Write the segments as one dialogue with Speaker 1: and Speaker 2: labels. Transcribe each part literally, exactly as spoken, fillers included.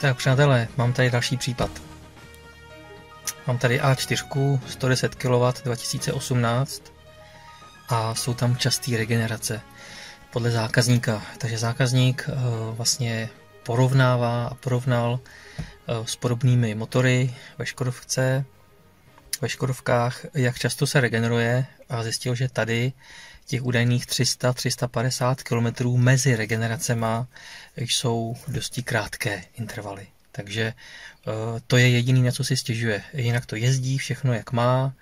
Speaker 1: Tak přátelé, mám tady další případ. Mám tady A čtyři, sto deset kilowattů, dva tisíce osmnáct a jsou tam časté regenerace podle zákazníka. Takže zákazník vlastně porovnává a porovnal s podobnými motory ve Škodovce, ve Škodovkách, jak často se regeneruje a zjistil, že tady těch údajných tři sta až tři sta padesát kilometrů mezi regeneracema jsou dosti krátké intervaly. Takže to je jediný, na co si stěžuje. Jinak to jezdí, všechno jak má.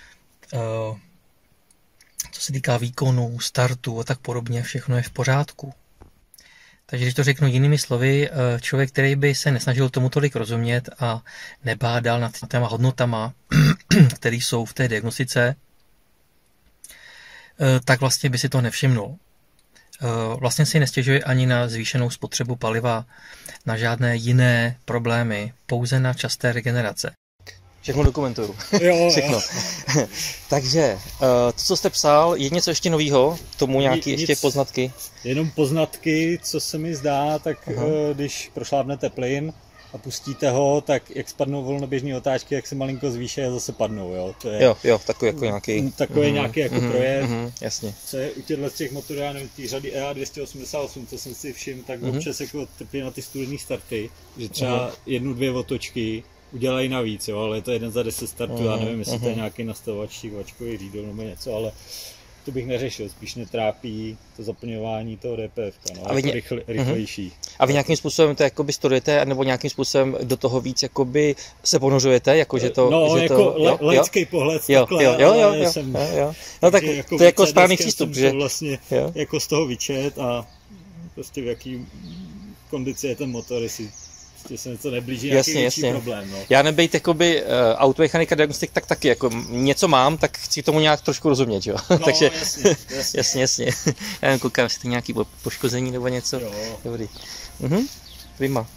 Speaker 1: Co se týká výkonu, startu a tak podobně, všechno je v pořádku. Takže když to řeknu jinými slovy, člověk, který by se nesnažil tomu tolik rozumět a nebádal nad těma hodnotama, které jsou v té diagnostice, tak vlastně by si to nevšimnul. Vlastně si nestěžuje ani na zvýšenou spotřebu paliva, na žádné jiné problémy, pouze na časté regenerace. Všechno dokumentuju.
Speaker 2: Jo,
Speaker 1: Všechno. Takže, to, co jste psal, je něco ještě novýho? Tomu nějaké ještě poznatky?
Speaker 2: Jenom poznatky, co se mi zdá, tak Aha. když prošlápnete plyn a pustíte ho, tak jak spadnou volnoběžné otáčky, jak se malinko zvýší a zase padnou. Jo, to je,
Speaker 1: jo, jo takový jako nějaký...
Speaker 2: Takový mm, nějaký jako mm, projev.
Speaker 1: Mm, jasně.
Speaker 2: Co je u těchto těch motorů, já nevím, té řady E A dvě stě osmdesát osm, co jsem si všiml, tak mm. občas jako trpí na ty studený starty, že třeba mm. jednu, dvě otočky udělají navíc, jo, ale je to jeden za deset startů, mm. já nevím, jestli mm. to je nějaký nastavovač štívačkový řídel nebo něco, ale to bych neřešil, spíš mě trápí to zaplňování toho D P F, no, a jako ně... rychle, rychlejší. Uh-huh.
Speaker 1: A vy nějakým způsobem to jakoby studujete, nebo nějakým způsobem do toho víc jakoby se ponořujete, jako že to...
Speaker 2: No,
Speaker 1: že
Speaker 2: jako
Speaker 1: to,
Speaker 2: le, laický pohled,
Speaker 1: jo,
Speaker 2: takhle,
Speaker 1: jo, jo, jo,
Speaker 2: ale
Speaker 1: jo,
Speaker 2: jsem...
Speaker 1: Jo, jo. No tak jako to je jako správný přístup, že...
Speaker 2: vlastně jo. jako z toho vyčet a prostě v jaký kondici je ten motor, jestli... Prostě se něco neblíží, nějaký
Speaker 1: jasně,
Speaker 2: větší
Speaker 1: jasně.
Speaker 2: problém. No.
Speaker 1: Já nebejt jakoby uh, automechanika diagnostik, tak taky jako něco mám, tak chci tomu nějak trošku rozumět, jo.
Speaker 2: No,
Speaker 1: Takže
Speaker 2: jasně, jasně.
Speaker 1: jasně, jasně. Já jen koukám, jestli to nějaký poškození nebo něco.
Speaker 2: Jo.
Speaker 1: Dobrý. Mhm. Vyma.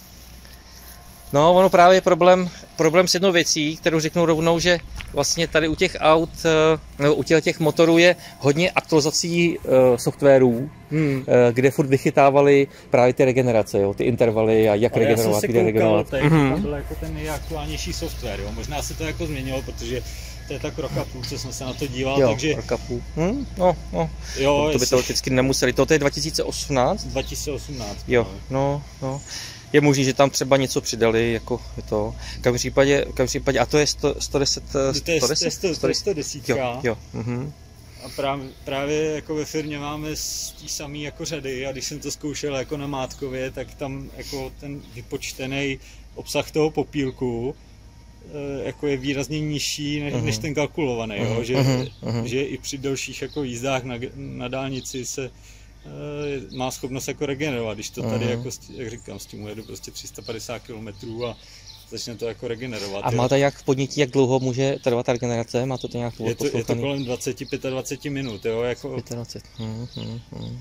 Speaker 1: No, ono právě je problém, problém s jednou věcí, kterou řeknu rovnou, že vlastně tady u těch aut, nebo u těch, těch motorů je hodně aktualizací uh, softwarů, hmm. uh, kde furt vychytávali právě ty regenerace, jo, ty intervaly a jak
Speaker 2: ale
Speaker 1: regenerovat, kde regenerovat.
Speaker 2: Já jsem se koukal, tady, to byl jako ten nejaktuálnější software, jo. Možná se to jako změnilo, protože to je tak rok a půl, co jsem se na to díval,
Speaker 1: jo,
Speaker 2: takže...
Speaker 1: rok a půl. Hm? No, no.
Speaker 2: Jo,
Speaker 1: to by to vždycky nemuseli. To je dva tisíce osmnáct?
Speaker 2: dva tisíce osmnáct.
Speaker 1: Jo, no, no. Je možný, že tam třeba něco přidali, jako je to. V každém případě, v každém případě, a to je sto, sto deset,
Speaker 2: to je sto deset.
Speaker 1: Jo, jo. Mhm.
Speaker 2: A právě, právě jako ve firmě máme z té samé jako řady a když jsem to zkoušel jako na Mátkově, tak tam jako ten vypočtený obsah toho popílku jako je výrazně nižší než, uh-huh. než ten kalkulovaný, uh-huh. jo? Že, uh-huh. že i při delších jako jízdách na, na dálnici se uh, má schopnost jako regenerovat, když to tady uh-huh. jako, jak říkám, s tím ujedu prostě tři sta padesát kilometrů a začne to jako regenerovat.
Speaker 1: A máte jak v podnětí, jak dlouho může trvat ta regenerace? Máte to nějak
Speaker 2: je to, je to kolem dvacet až dvacet pět minut, jo? Jako...
Speaker 1: dvacet pět. Hmm, hmm, hmm.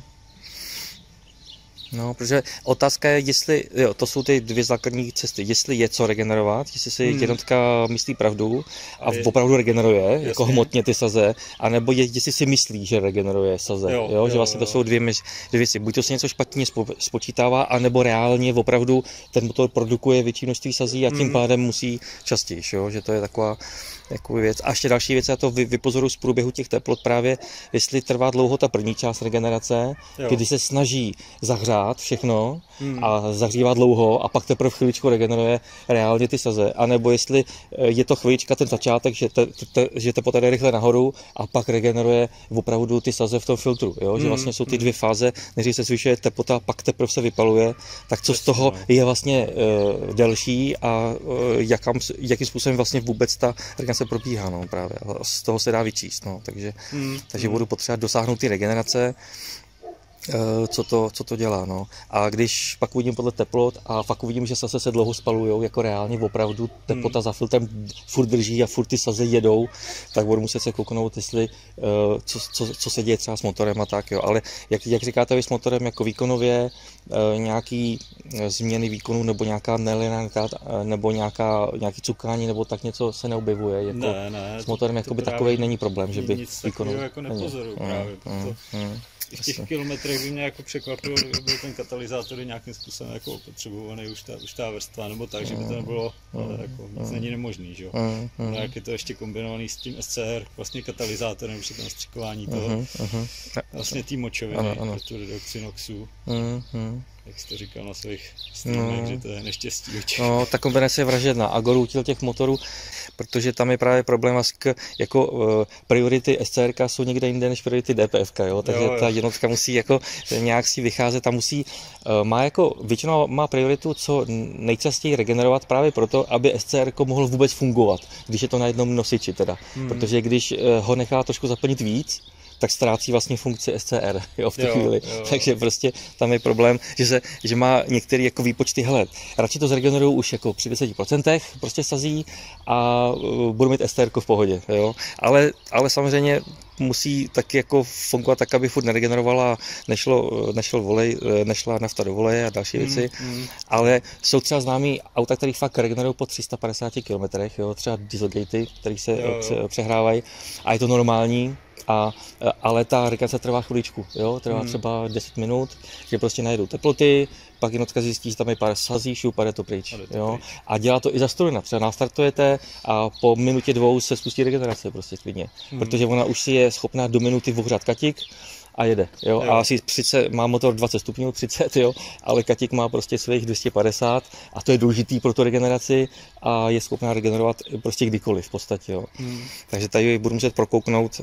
Speaker 1: No, protože otázka je, jestli, jo, to jsou ty dvě základní cesty, jestli je co regenerovat, jestli si hmm. jednotka myslí pravdu a je, opravdu regeneruje, jasně. jako hmotně ty saze, anebo je, jestli si myslí, že regeneruje saze, jo, jo, že vlastně jo. to jsou dvě, dvě věci, buď to se něco špatně spočítává, anebo reálně opravdu ten motor produkuje větší množství sazí a tím hmm. pádem musí častěji, jo, že to je taková jako věc. A ještě další věc, já to vypozoruji z průběhu těch teplot právě, jestli trvá dlouho ta první část regenerace, jo. kdy se snaží zahřát všechno hmm. a zahřívá dlouho a pak teprve chviličku regeneruje reálně ty saze, anebo jestli je to chvilička ten začátek, že, te, te, že teplota jde rychle nahoru a pak regeneruje opravdu ty saze v tom filtru, jo? Že vlastně jsou ty dvě fáze, než se zvyšuje teplota, pak teprve se vypaluje, tak co z toho je vlastně uh, delší a uh, jakam, jakým způsobem vlastně vůbec ta regenerace probíhá, no, právě. A z toho se dá vyčíst, no, takže, hmm. takže budu potřebovat dosáhnout ty regenerace, co to, co to dělá, no. A když pak uvidím podle teplot a fakt uvidím, že saze se dlouho spalujou, jako reálně opravdu teplota hmm. za filtrem furt drží a furt ty saze jedou, tak budu muset se kouknout, jestli, co, co, co se děje třeba s motorem a tak, jo. Ale jak, jak říkáte vy s motorem, jako výkonově, nějaký změny výkonu nebo nějaká nelinearita, nebo nějaká, nějaký cukání, nebo tak něco se neobjevuje, jako
Speaker 2: ne, ne,
Speaker 1: s motorem jakoby takovej není problém, že by
Speaker 2: nic výkonově jako nepozoruju
Speaker 1: není.
Speaker 2: právě,
Speaker 1: Mm,
Speaker 2: proto
Speaker 1: mm, mm.
Speaker 2: v těch kilometrech Starých by mě jako překvapilo, kdyby byl ten katalyzátor nějakým způsobem jako opotřebovaný už ta, už ta vrstva, nebo tak, že by to nebylo, ale jako nic není nemožný, že jo. Ale jak je to ještě kombinovaný s tím S C R, vlastně katalyzátorem při tom střikování toho, vlastně té močoviny pro tu redukci NOxů. Jak jsi to říkal na svých streamech, no. Že to je neštěstí.
Speaker 1: No, ta kombinace je vražedná. Agor util těch motorů, protože tam je právě problém, jako uh, priority S C R K jsou někde jinde než priority D P F K, jo? Takže jo, jo. Ta jednotka musí jako nějak si vycházet a musí, uh, má jako, většinou má prioritu co nejčastěji regenerovat právě proto, aby S C R K mohlo vůbec fungovat, když je to na jednom nosiči teda. Hmm. Protože když uh, ho nechá trošku zaplnit víc, tak ztrácí vlastně funkci S C R, jo, v té jo, chvíli. Jo. Takže prostě tam je problém, že, se, že má některé jako výpočty, hele, radši to zregenerují už jako při deset procent, prostě sazí a uh, budu mít S C R v pohodě, jo. Ale, ale samozřejmě musí taky jako fungovat tak, aby furt neregenerovala, nešlo, nešlo volej, nešla nafta do voleje a další věci, mm, mm. Ale jsou třeba známý auta, které fakt regenerují po tři sta padesáti kilometrech, jo, třeba Dieselgatey, které se jo, jo. přehrávají a je to normální. A, ale ta regenerace trvá chviličku, jo? Trvá hmm. třeba deset minut, že prostě najedou teploty, pak jednotka zjistí, že tam je pár sazí, šup a jde to pryč. To jo? pryč. A dělá to i za strojna, třeba nastartujete a po minutě dvou se spustí regenerace prostě klidně, hmm. protože ona už si je schopná do minuty ohřát katik a jede, jo? jo. A asi sice má motor dvacet stupňů, třicet, jo? Ale katik má prostě svých dvě stě padesát a to je důležitý pro tu regeneraci a je schopná regenerovat prostě kdykoliv v podstatě, jo? Hmm. Takže tady budu muset prokouknout,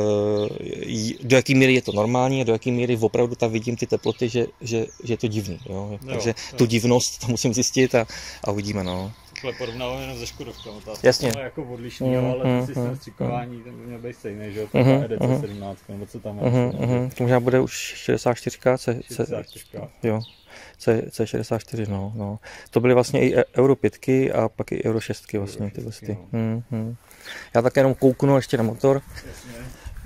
Speaker 1: do jaký míry je to normální a do jaký míry opravdu tam vidím ty teploty, že, že, že je to divný, jo? Jo, takže jo. Tu divnost to musím zjistit a, a uvidíme, no.
Speaker 2: Takhle porovnáváme jenom se Škodovkama, ta
Speaker 1: Jasně.
Speaker 2: To je jako odlišný, mm, ale mm, systém mm, střikování ten by měl být stejný, že jo, to je E D C sedmnáct, nebo co tam je.
Speaker 1: Mm, mm, to možná bude už šedesát čtyři, C,
Speaker 2: šedesát čtyři.
Speaker 1: Jo, C, C šedesát čtyři, no, no. To byly vlastně i Euro pět a pak i Euro šest vlastně, ty vlastně. No. Mm, mm. Já také jenom kouknu ještě na motor.
Speaker 2: Jasně.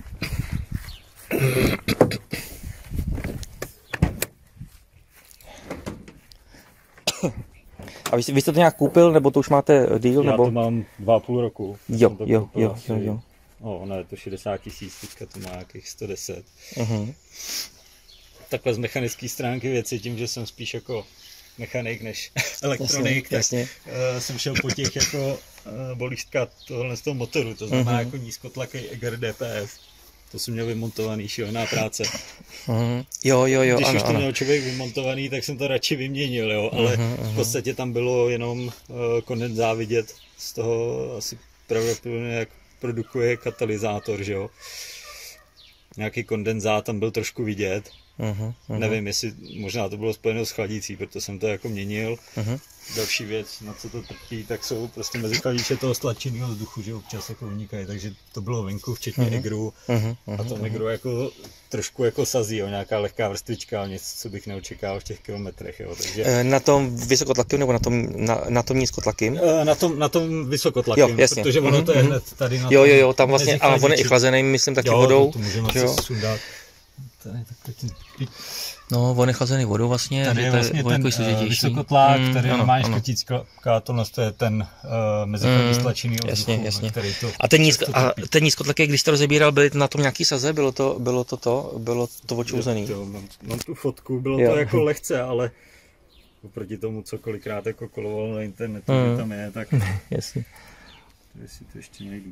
Speaker 1: A vy, vy jste to nějak koupil, nebo to už máte deal?
Speaker 2: Já
Speaker 1: nebo?
Speaker 2: to mám dva a půl roku.
Speaker 1: Jo, jo, jo, jo, jo.
Speaker 2: No, ono je to šedesát tisíc, teďka to má nějakých sto deset.
Speaker 1: Uh-huh.
Speaker 2: Takhle z mechanické stránky věci, tím, že jsem spíš jako mechanik než elektronik, jasně, tak jasně. Uh, jsem šel po těch jako uh, bolístka tohle z toho motoru, to znamená uh-huh. jako nízkotlaký Eger D P F. To jsem měl vymontovaný, šílená práce.
Speaker 1: Uh-huh. Jo, jo, jo,
Speaker 2: Když
Speaker 1: ano,
Speaker 2: už to
Speaker 1: ano.
Speaker 2: měl člověk vymontovaný, tak jsem to radši vyměnil, jo, ale uh-huh, uh-huh. v podstatě tam bylo jenom uh, kondenzá vidět z toho asi pravděpodobně, jak produkuje katalyzátor, že jo. Nějaký kondenzát tam byl trošku vidět. Uh-huh, uh-huh. Nevím, jestli možná to bylo spojeno s chladící, proto jsem to jako měnil. Uh-huh. Další věc, na co to trpí, tak jsou prostě mezi chladiče toho stlačeného vzduchu, že občas jako unikají, takže to bylo venku, včetně uh-huh. Egru. Uh-huh. A to Egru jako trošku jako sazí, jo, nějaká lehká vrstvička, ale něco, co bych neočekával v těch kilometrech, jo, takže...
Speaker 1: Na tom vysokotlakým nebo na tom, na, na tom nízkotlakým?
Speaker 2: Na tom, na tom vysokotlakým, jo, jasně. Protože ono to je hned tady na
Speaker 1: jo, jo, jo, tam vlastně, a on je i chlazený, myslím, taky
Speaker 2: jo,
Speaker 1: vodou.
Speaker 2: Jo, to můžeme asi sundat. Tady,
Speaker 1: no, on je chlazený vodou vlastně.
Speaker 2: Tady je vlastně ten uh, vysokotlak, hmm, tady nemáš škotícka, tohle to je ten uh, mezichový stlačený
Speaker 1: jasně, jasně.
Speaker 2: Který to...
Speaker 1: A ten, nízko, a ten nízkotlak, když to rozebíral, byly na tom nějaký saze? Bylo to, bylo to to? Bylo to očouzený?
Speaker 2: Jo, mám, mám tu fotku, bylo jo. to jako lehce, ale oproti tomu, co kolikrát jako kolovalo na internetu, hmm. že tam je, tak...
Speaker 1: Jasně.
Speaker 2: Tady si to ještě najdu.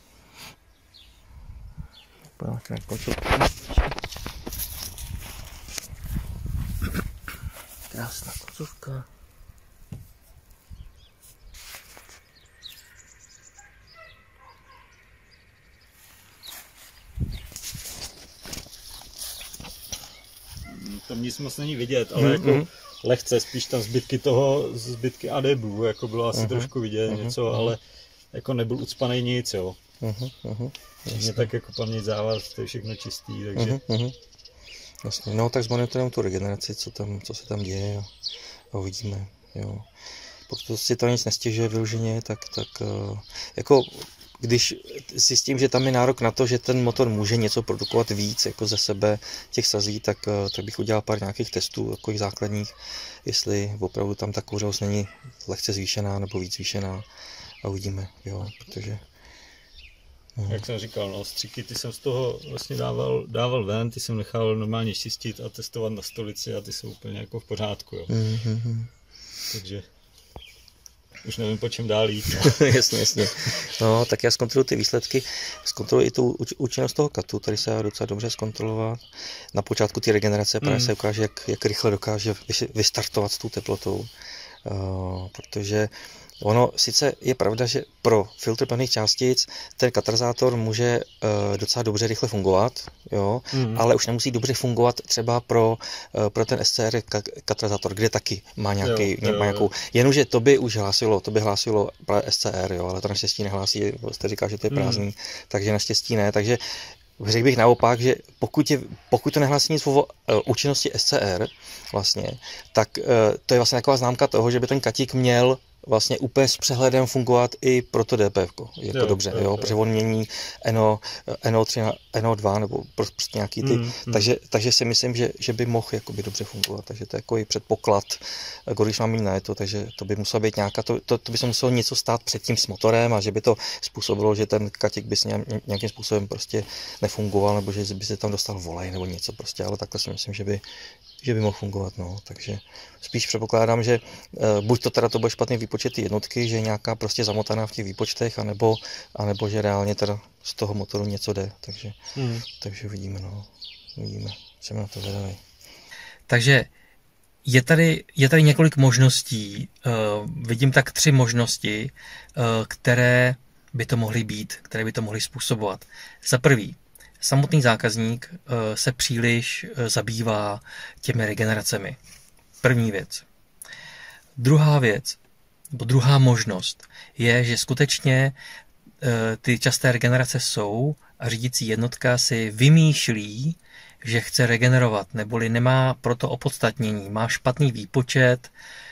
Speaker 1: Krásná koncovka.
Speaker 2: Tam nic moc není vidět, ale mm-hmm. jako lehce, spíš tam zbytky toho, zbytky A D Blue, jako bylo asi mm-hmm. trošku vidět mm-hmm. něco, ale jako nebyl ucpaný nic, jo. Mm-hmm. Mě tak jako paměť závaz, to je všechno čistý, takže...
Speaker 1: Mm-hmm. Jasně, no tak zmonitorujeme tu regeneraci, co tam, co se tam děje a, a uvidíme, jo. Pokud si to nic nestěžuje vyloženě, tak, tak jako když si s tím, že tam je nárok na to, že ten motor může něco produkovat víc jako ze sebe těch sazí, tak, tak bych udělal pár nějakých testů, takových základních, jestli opravdu tam ta kouřovost není lehce zvýšená nebo víc zvýšená a uvidíme, jo, protože
Speaker 2: Hmm. Jak jsem říkal, no, stříky, ty jsem z toho vlastně dával, dával ven, ty jsem nechal normálně čistit a testovat na stolici a ty jsou úplně jako v pořádku. Jo. Hmm. Takže už nevím, po čem dál jít.
Speaker 1: No. jasně, jasně. No, tak já zkontroluji ty výsledky, zkontroluji i tu účinnost toho katu, tady se dá docela dobře zkontrolovat. Na počátku té regenerace právě mm. se ukáže, jak, jak rychle dokáže vystartovat s tou teplotou. Uh, protože ono sice je pravda, že pro filtr pevných částic ten katalyzátor může uh, docela dobře rychle fungovat, jo, mm. ale už nemusí dobře fungovat třeba pro, uh, pro ten S C R katalyzátor, kde taky má, nějaký, jo, má nějakou, jenomže to by už hlásilo, to by hlásilo S C R, jo, ale to naštěstí nehlásí, jste říká, že to je prázdný, mm. takže naštěstí ne, takže řekl bych naopak, že pokud, je, pokud to nehlásí nic o účinnosti S C R, vlastně, tak uh, to je vlastně taková známka toho, že by ten katík měl vlastně úplně s přehledem fungovat i pro to D P F ko. Je to jo, dobře, jo, jo, protože on mění N O, N O tři na N O dva nebo prostě nějaký ty, mm, takže, mm. takže si myslím, že, že by mohl jakoby dobře fungovat, takže to je jako i předpoklad, když mám mít na to, takže to by muselo být nějaká, to, to, to by se muselo něco stát předtím s motorem a že by to způsobilo, že ten katík by nějakým způsobem prostě nefungoval, nebo že by se tam dostal volej nebo něco prostě, ale takhle si myslím, že by že by mohl fungovat, no, takže spíš předpokládám, že uh, buď to teda to bude špatný výpočet ty jednotky, že je nějaká prostě zamotaná v těch výpočtech, anebo, anebo že reálně teda z toho motoru něco jde, takže, mm. takže uvidíme, no, uvidíme, jsem na to zvědavý.
Speaker 3: Takže je tady, je tady několik možností, uh, vidím tak tři možnosti, uh, které by to mohly být, které by to mohly způsobovat. Za prvý, samotný zákazník se příliš zabývá těmi regeneracemi. První věc. Druhá věc, nebo druhá možnost, je, že skutečně ty časté regenerace jsou a řídící jednotka si vymýšlí, že chce regenerovat, neboli nemá proto opodstatnění, má špatný výpočet,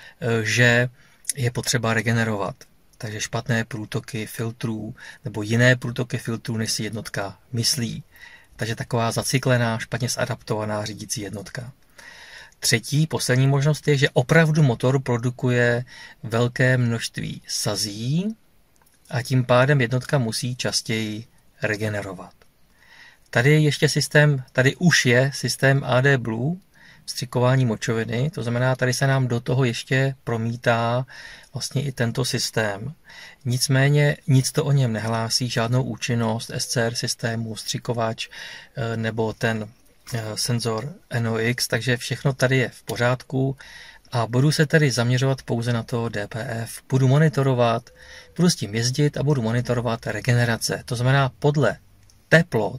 Speaker 3: že je potřeba regenerovat. Takže špatné průtoky filtrů nebo jiné průtoky filtrů, než si jednotka myslí. Takže taková zacyklená, špatně zadaptovaná řídící jednotka. Třetí, poslední možnost je, že opravdu motor produkuje velké množství sazí a tím pádem jednotka musí častěji regenerovat. Tady je ještě systém, tady už je systém A D Blue, vstřikování močoviny, to znamená, tady se nám do toho ještě promítá vlastně i tento systém. Nicméně nic to o něm nehlásí, žádnou účinnost S C R systému, vstřikovač nebo ten senzor N O X, takže všechno tady je v pořádku a budu se tady zaměřovat pouze na to D P F. Budu monitorovat, budu s tím jezdit a budu monitorovat regenerace. To znamená, podle teplot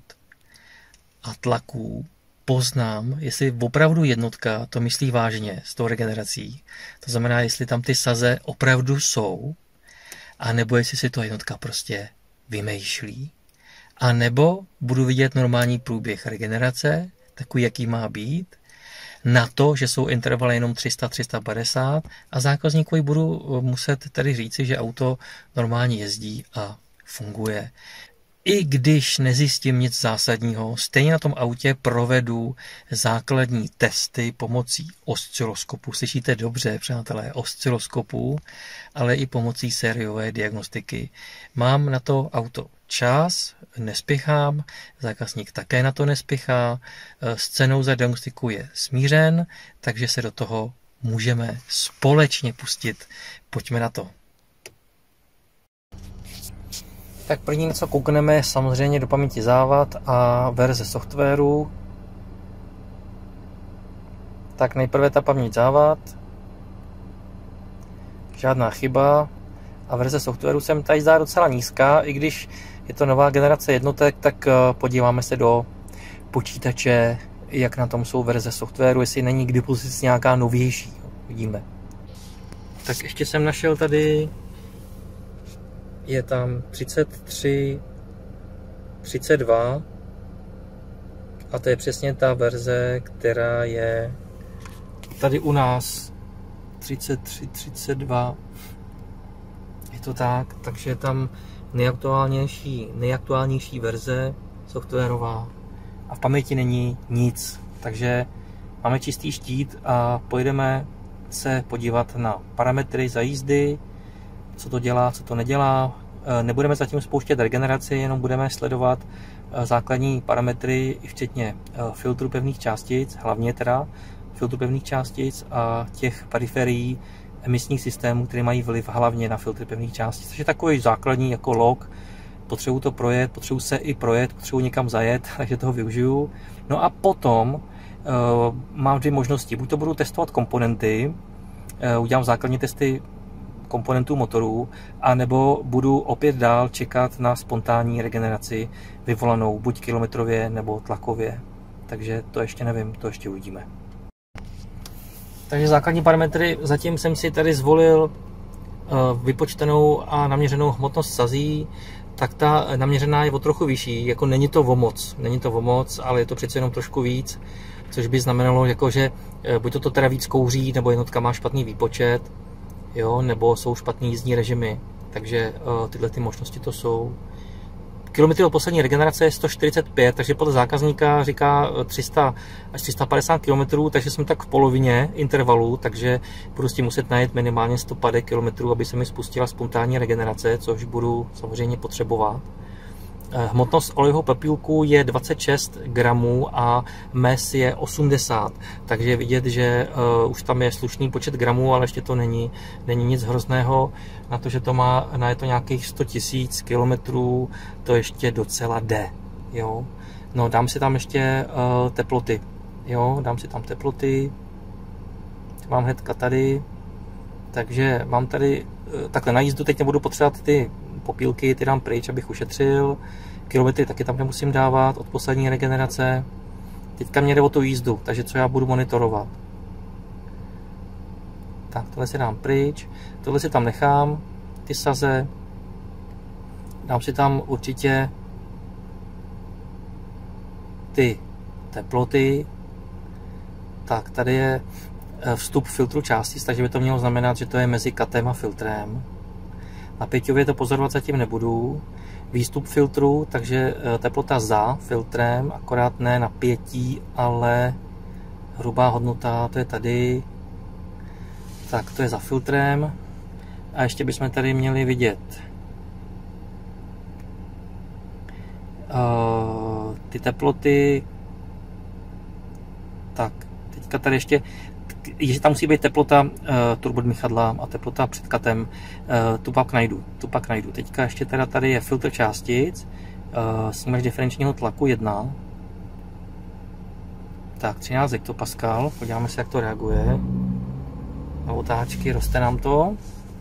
Speaker 3: a tlaků poznám, jestli opravdu jednotka to myslí vážně s tou regenerací. To znamená, jestli tam ty saze opravdu jsou, a nebo jestli si to jednotka prostě vymýšlí. A nebo budu vidět normální průběh regenerace, takový, jaký má být, na to, že jsou intervaly jenom tři sta až tři sta padesát a zákazníkovi budu muset tedy říci, že auto normálně jezdí a funguje. I když nezjistím nic zásadního, stejně na tom autě provedu základní testy pomocí osciloskopu. Slyšíte dobře, přátelé, osciloskopu, ale i pomocí sériové diagnostiky. Mám na to auto čas, nespěchám, zákazník také na to nespěchá, s cenou za diagnostiku je smířen, takže se do toho můžeme společně pustit. Pojďme na to. Tak první, co koukneme, je samozřejmě do paměti závad a verze softwaru. Tak nejprve ta paměť závad. Žádná chyba. A verze softwaru se mi tady zdá docela nízká, i když je to nová generace jednotek, tak podíváme se do počítače, jak na tom jsou verze softwaru, jestli není k dispozici nějaká novější. Vidíme. Tak ještě jsem našel tady, je tam třicet tři, třicet dva a to je přesně ta verze, která je tady u nás. třicet tři, třicet dva. Je to tak, takže je tam nejaktuálnější, nejaktuálnější verze softwarová a v paměti není nic, takže máme čistý štít a pojedeme se podívat na parametry za jízdy, co to dělá, co to nedělá, Nebudeme zatím spouštět regeneraci, jenom budeme sledovat základní parametry, včetně filtru pevných částic, hlavně teda filtru pevných částic a těch periferií emisních systémů, které mají vliv hlavně na filtry pevných částic. Což je takový základní jako log. Potřebuji to projet, potřebuji se i projet, potřebuji někam zajet, takže toho využiju. No a potom uh, mám dvě možnosti. Buď to budu testovat komponenty, uh, udělám základní testy komponentů motorů, anebo budu opět dál čekat na spontánní regeneraci vyvolanou buď kilometrově nebo tlakově. Takže to ještě nevím, to ještě uvidíme. Takže základní parametry, zatím jsem si tady zvolil vypočtenou a naměřenou hmotnost sazí, tak ta naměřená je o trochu vyšší, jako není to o moc, není to o moc, ale je to přece jenom trošku víc, což by znamenalo, jako, že buď to, to teda víc kouří, nebo jednotka má špatný výpočet, jo, nebo jsou špatný jízdní režimy, takže tyhle ty možnosti to jsou. Kilometry od poslední regenerace je sto čtyřicet pět, takže podle zákazníka říká tři sta až tři sta padesát kilometrů, takže jsem tak v polovině intervalu, takže budu s tím muset najet minimálně sto padesát kilometrů, aby se mi spustila spontánní regenerace, což budu samozřejmě potřebovat. Hmotnost olejového pepílku je dvacet šest gramů a mes je osmdesát, takže je vidět, že uh, už tam je slušný počet gramů, ale ještě to není, není nic hrozného. Na to, že to má na je to nějakých sto tisíc kilometrů, to ještě docela jde. Jo? No, dám si tam ještě uh, teploty. Jo? Dám si tam teploty. Mám hnedka tady. Takže mám tady uh, takhle na jízdu, teď nebudu potřebovat ty popílky, ty dám pryč, abych ušetřil. Kilometry taky tam nemusím dávat od poslední regenerace. Teďka mě jde o tu jízdu, takže co já budu monitorovat. Tak, tohle si dám pryč, tohle si tam nechám, ty saze. Dám si tam určitě ty teploty. Tak, tady je vstup filtru částic, takže by to mělo znamenat, že to je mezi katem a filtrem. Napěťově to pozorovat zatím nebudu. Výstup filtru, takže teplota za filtrem, akorát ne napětí, ale hrubá hodnota, to je tady. Tak, to je za filtrem. A ještě bychom tady měli vidět uh, ty teploty. Tak, teďka tady ještě jestli tam musí být teplota uh, turbodmychadla a teplota před katem, uh, tu pak najdu, tu pak najdu. Teďka ještě teda tady je filtr částic, uh, snímač diferenčního tlaku jedna. Tak, třináct hektopascal, podíváme se, jak to reaguje. Na otáčky, roste nám to.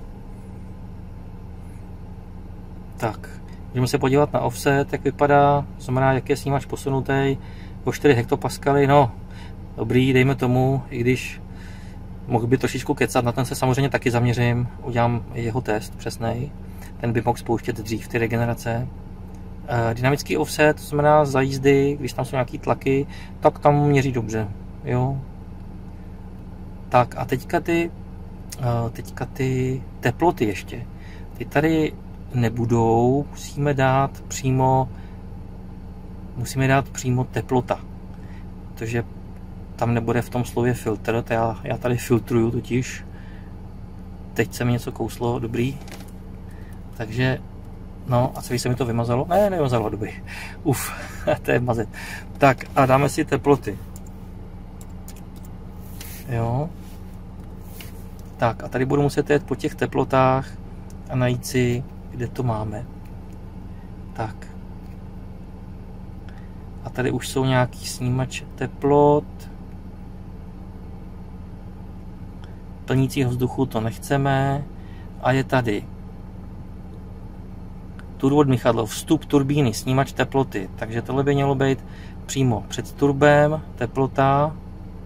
Speaker 3: Tak, můžeme se podívat na offset, jak vypadá, znamená, jak je snímač posunutý o čtyři hektopascaly, no, dobrý, dejme tomu, i když mohl by trošičku kecat, na ten se samozřejmě taky zaměřím, udělám jeho test přesnej, ten by mohl spouštět dřív ty regenerace. Dynamický offset, to znamená za jízdy, když tam jsou nějaký tlaky, tak tam měří dobře, jo. Tak a teďka ty, teďka ty teploty ještě, ty tady nebudou, musíme dát přímo, musíme dát přímo teplota, protože tam nebude v tom slově filtr, to já, já tady filtruju totiž. Teď se mi něco kouslo, dobrý. Takže, no a celý se mi to vymazalo? Ne, nevymazalo, dobrý. Uf, to je mazet. Tak a dáme si teploty. Jo. Tak a tady budu muset jet po těch teplotách a najít si, kde to máme. Tak. A tady už jsou nějaký snímače teplot. Plnícího vzduchu to nechceme. A je tady turbodmychadlo, vstup turbíny, snímač teploty. Takže tohle by mělo být přímo před turbem, teplota.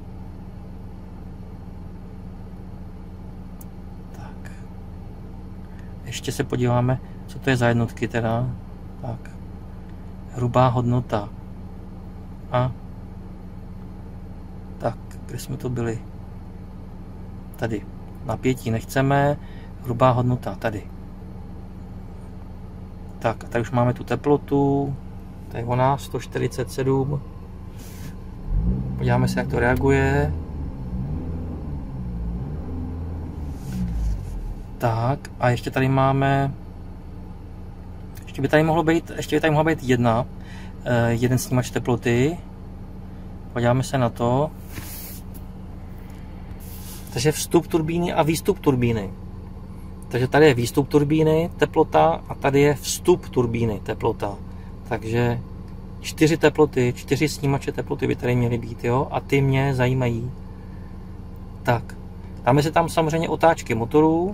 Speaker 3: Tak. Ještě se podíváme, co to je za jednotky teda. Tak. Hrubá hodnota. A tak, kde jsme to byli? Tady. Napětí nechceme, hrubá hodnota tady. Tak, a tady už máme tu teplotu, to je ona, sto čtyřicet sedm. Podíváme se, jak to reaguje. Tak, a ještě tady máme ještě by tady mohlo být, ještě by tady mohla být jedna, jeden snímač teploty. Podíváme se na to. Takže vstup turbíny a výstup turbíny. Takže tady je výstup turbíny, teplota, a tady je vstup turbíny, teplota. Takže čtyři teploty, čtyři snímače teploty by tady měly být, jo? A ty mě zajímají. Tak, dáme si tam samozřejmě otáčky motorů.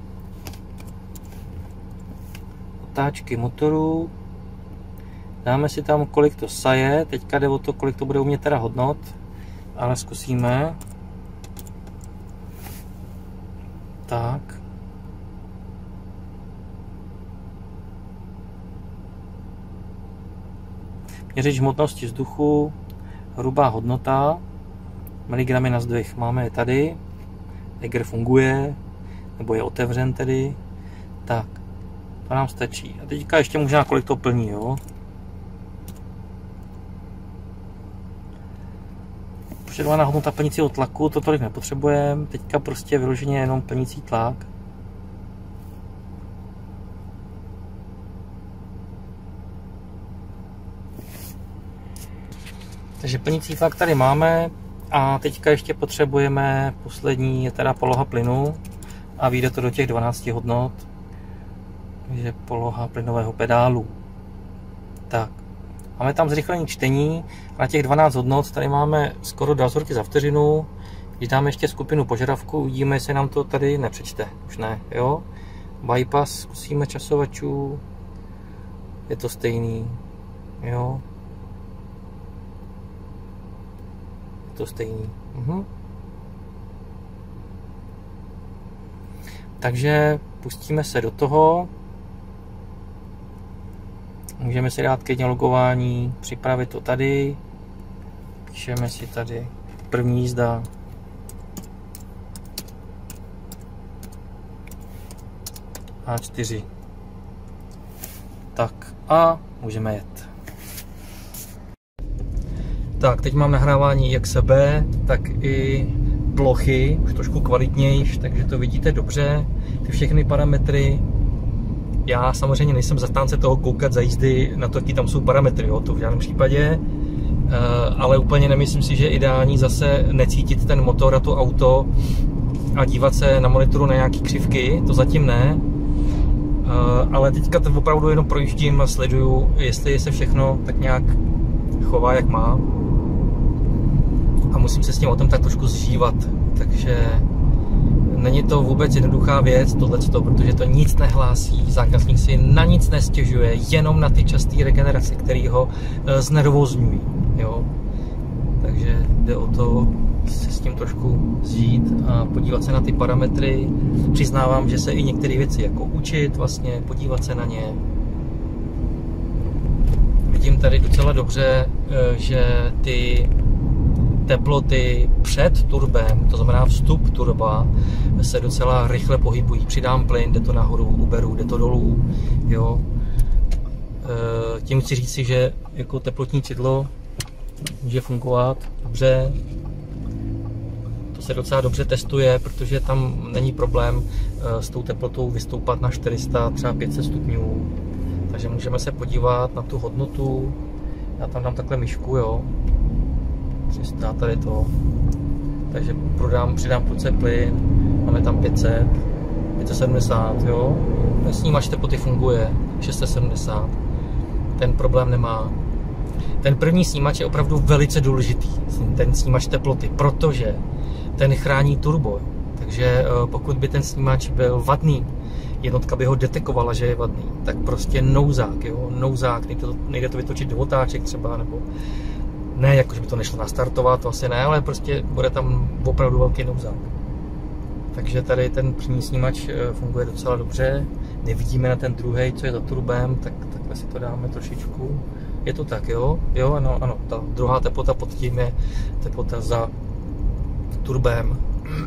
Speaker 3: Otáčky motorů. Dáme si tam, kolik to saje. Teďka jde o to, kolik to bude u mě teda hodnot. Ale zkusíme. Tak. Měřič hmotnosti vzduchu, hrubá hodnota, miligramy na zdvih máme je tady, Eiger funguje, nebo je otevřen tedy, tak, to nám stačí. A teďka ještě možná kolik to plní, jo. Požadovaná hodnota plnícího tlaku, to tolik nepotřebujeme, teďka prostě vyloženě jenom plnící tlak. Takže plnící tlak tady máme a teďka ještě potřebujeme poslední, je teda poloha plynu a vyjde to do těch dvanácti hodnot. Takže poloha plynového pedálu. Tak, máme tam zrychlení čtení a na těch dvanáct hodnot tady máme skoro dva vzorky za vteřinu. Když dáme ještě skupinu požadavků, uvidíme, jestli nám to tady nepřečte. Už ne, jo. Bypass, zkusíme časovačů, je to stejný, jo. To stejný. Uhum. Takže pustíme se do toho. Můžeme si dát klidně logování, připravit to tady. Píšeme si tady první jízda. A čtyři. Tak a můžeme jet. Tak, teď mám nahrávání jak sebe, tak i plochy, už trošku kvalitnější, takže to vidíte dobře, ty všechny parametry. Já samozřejmě nejsem zastánce toho koukat za jízdy na to, jaký tam jsou parametry, jo, to v žádném případě, ale úplně nemyslím si, že je ideální zase necítit ten motor a to auto a dívat se na monitoru na nějaký křivky, to zatím ne, ale teďka to opravdu jenom projíždím a sleduju, jestli se všechno tak nějak chová, jak má. A musím se s tím o tom tak trošku zžívat, takže není to vůbec jednoduchá věc tohleto, protože to nic nehlásí, zákazník si na nic nestěžuje, jenom na ty časté regenerace, které ho znervózňují, jo. Takže jde o to se s tím trošku zžít a podívat se na ty parametry. Přiznávám, že se i některé věci jako učit, vlastně podívat se na ně. Vidím tady docela dobře, že ty teploty před turbem, to znamená vstup turba, se docela rychle pohybují. Přidám plyn, jde to nahoru, uberu, jde to dolů, jo. Tím chci říct si, že jako teplotní čidlo může fungovat dobře. To se docela dobře testuje, protože tam není problém s tou teplotou vystoupat na čtyři sta, třeba pět set stupňů. Takže můžeme se podívat na tu hodnotu. Já tam dám takhle myšku, jo. tři sta, tady to. Takže prodám, přidám půlce plyn, máme tam pět set, pět set sedmdesát, jo. Ten snímač teploty funguje, šest set sedmdesát. Ten problém nemá. Ten první snímač je opravdu velice důležitý, ten snímač teploty, protože ten chrání turbo. Takže pokud by ten snímač byl vadný, jednotka by ho detekovala, že je vadný, tak prostě nouzák, jo, nouzák, nejde to, nejde to vytočit do otáček třeba, nebo ne, jakože by to nešlo nastartovat, to asi ne, ale prostě bude tam opravdu velký nouzák. Takže tady ten první snímač funguje docela dobře, nevidíme na ten druhý, co je za turbem, tak takhle si to dáme trošičku. Je to tak, jo? Jo, ano, ano, ta druhá teplota pod tím je teplota za turbem.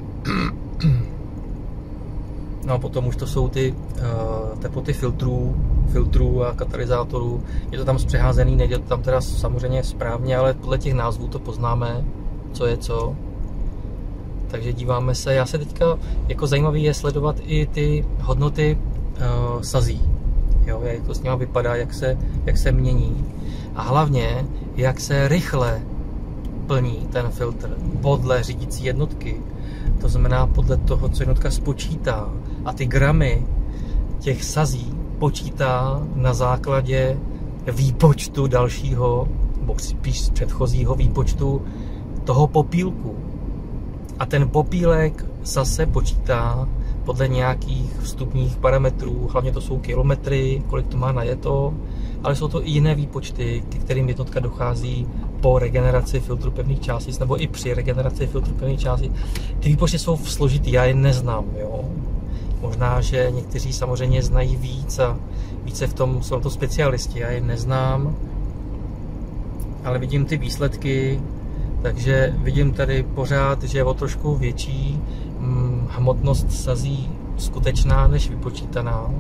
Speaker 3: No a potom už to jsou ty uh, teploty filtrů, filtrů a katalyzátorů. Je to tam zpřeházený, nejde to tam teda samozřejmě správně, ale podle těch názvů to poznáme, co je co. Takže díváme se, já se teďka, jako zajímavý je sledovat i ty hodnoty uh, sazí. jo, jak to s nima vypadá, jak se, jak se mění a hlavně, jak se rychle plní ten filtr podle řídící jednotky. To znamená podle toho, co jednotka spočítá a ty gramy těch sazí počítá na základě výpočtu dalšího, nebo spíš předchozího výpočtu toho popílku. A ten popílek zase počítá podle nějakých vstupních parametrů, hlavně to jsou kilometry, kolik to má najeto, ale jsou to i jiné výpočty, k kterým jednotka dochází po regeneraci filtru pevných částic nebo i při regeneraci filtru pevných částic. Ty výpočty jsou složitý, já je neznám, jo. Možná, že někteří samozřejmě znají víc a více v tom jsou to specialisti, já je neznám, ale vidím ty výsledky, takže vidím tady pořád, že je o trošku větší hm, hmotnost sazí skutečná než vypočítaná.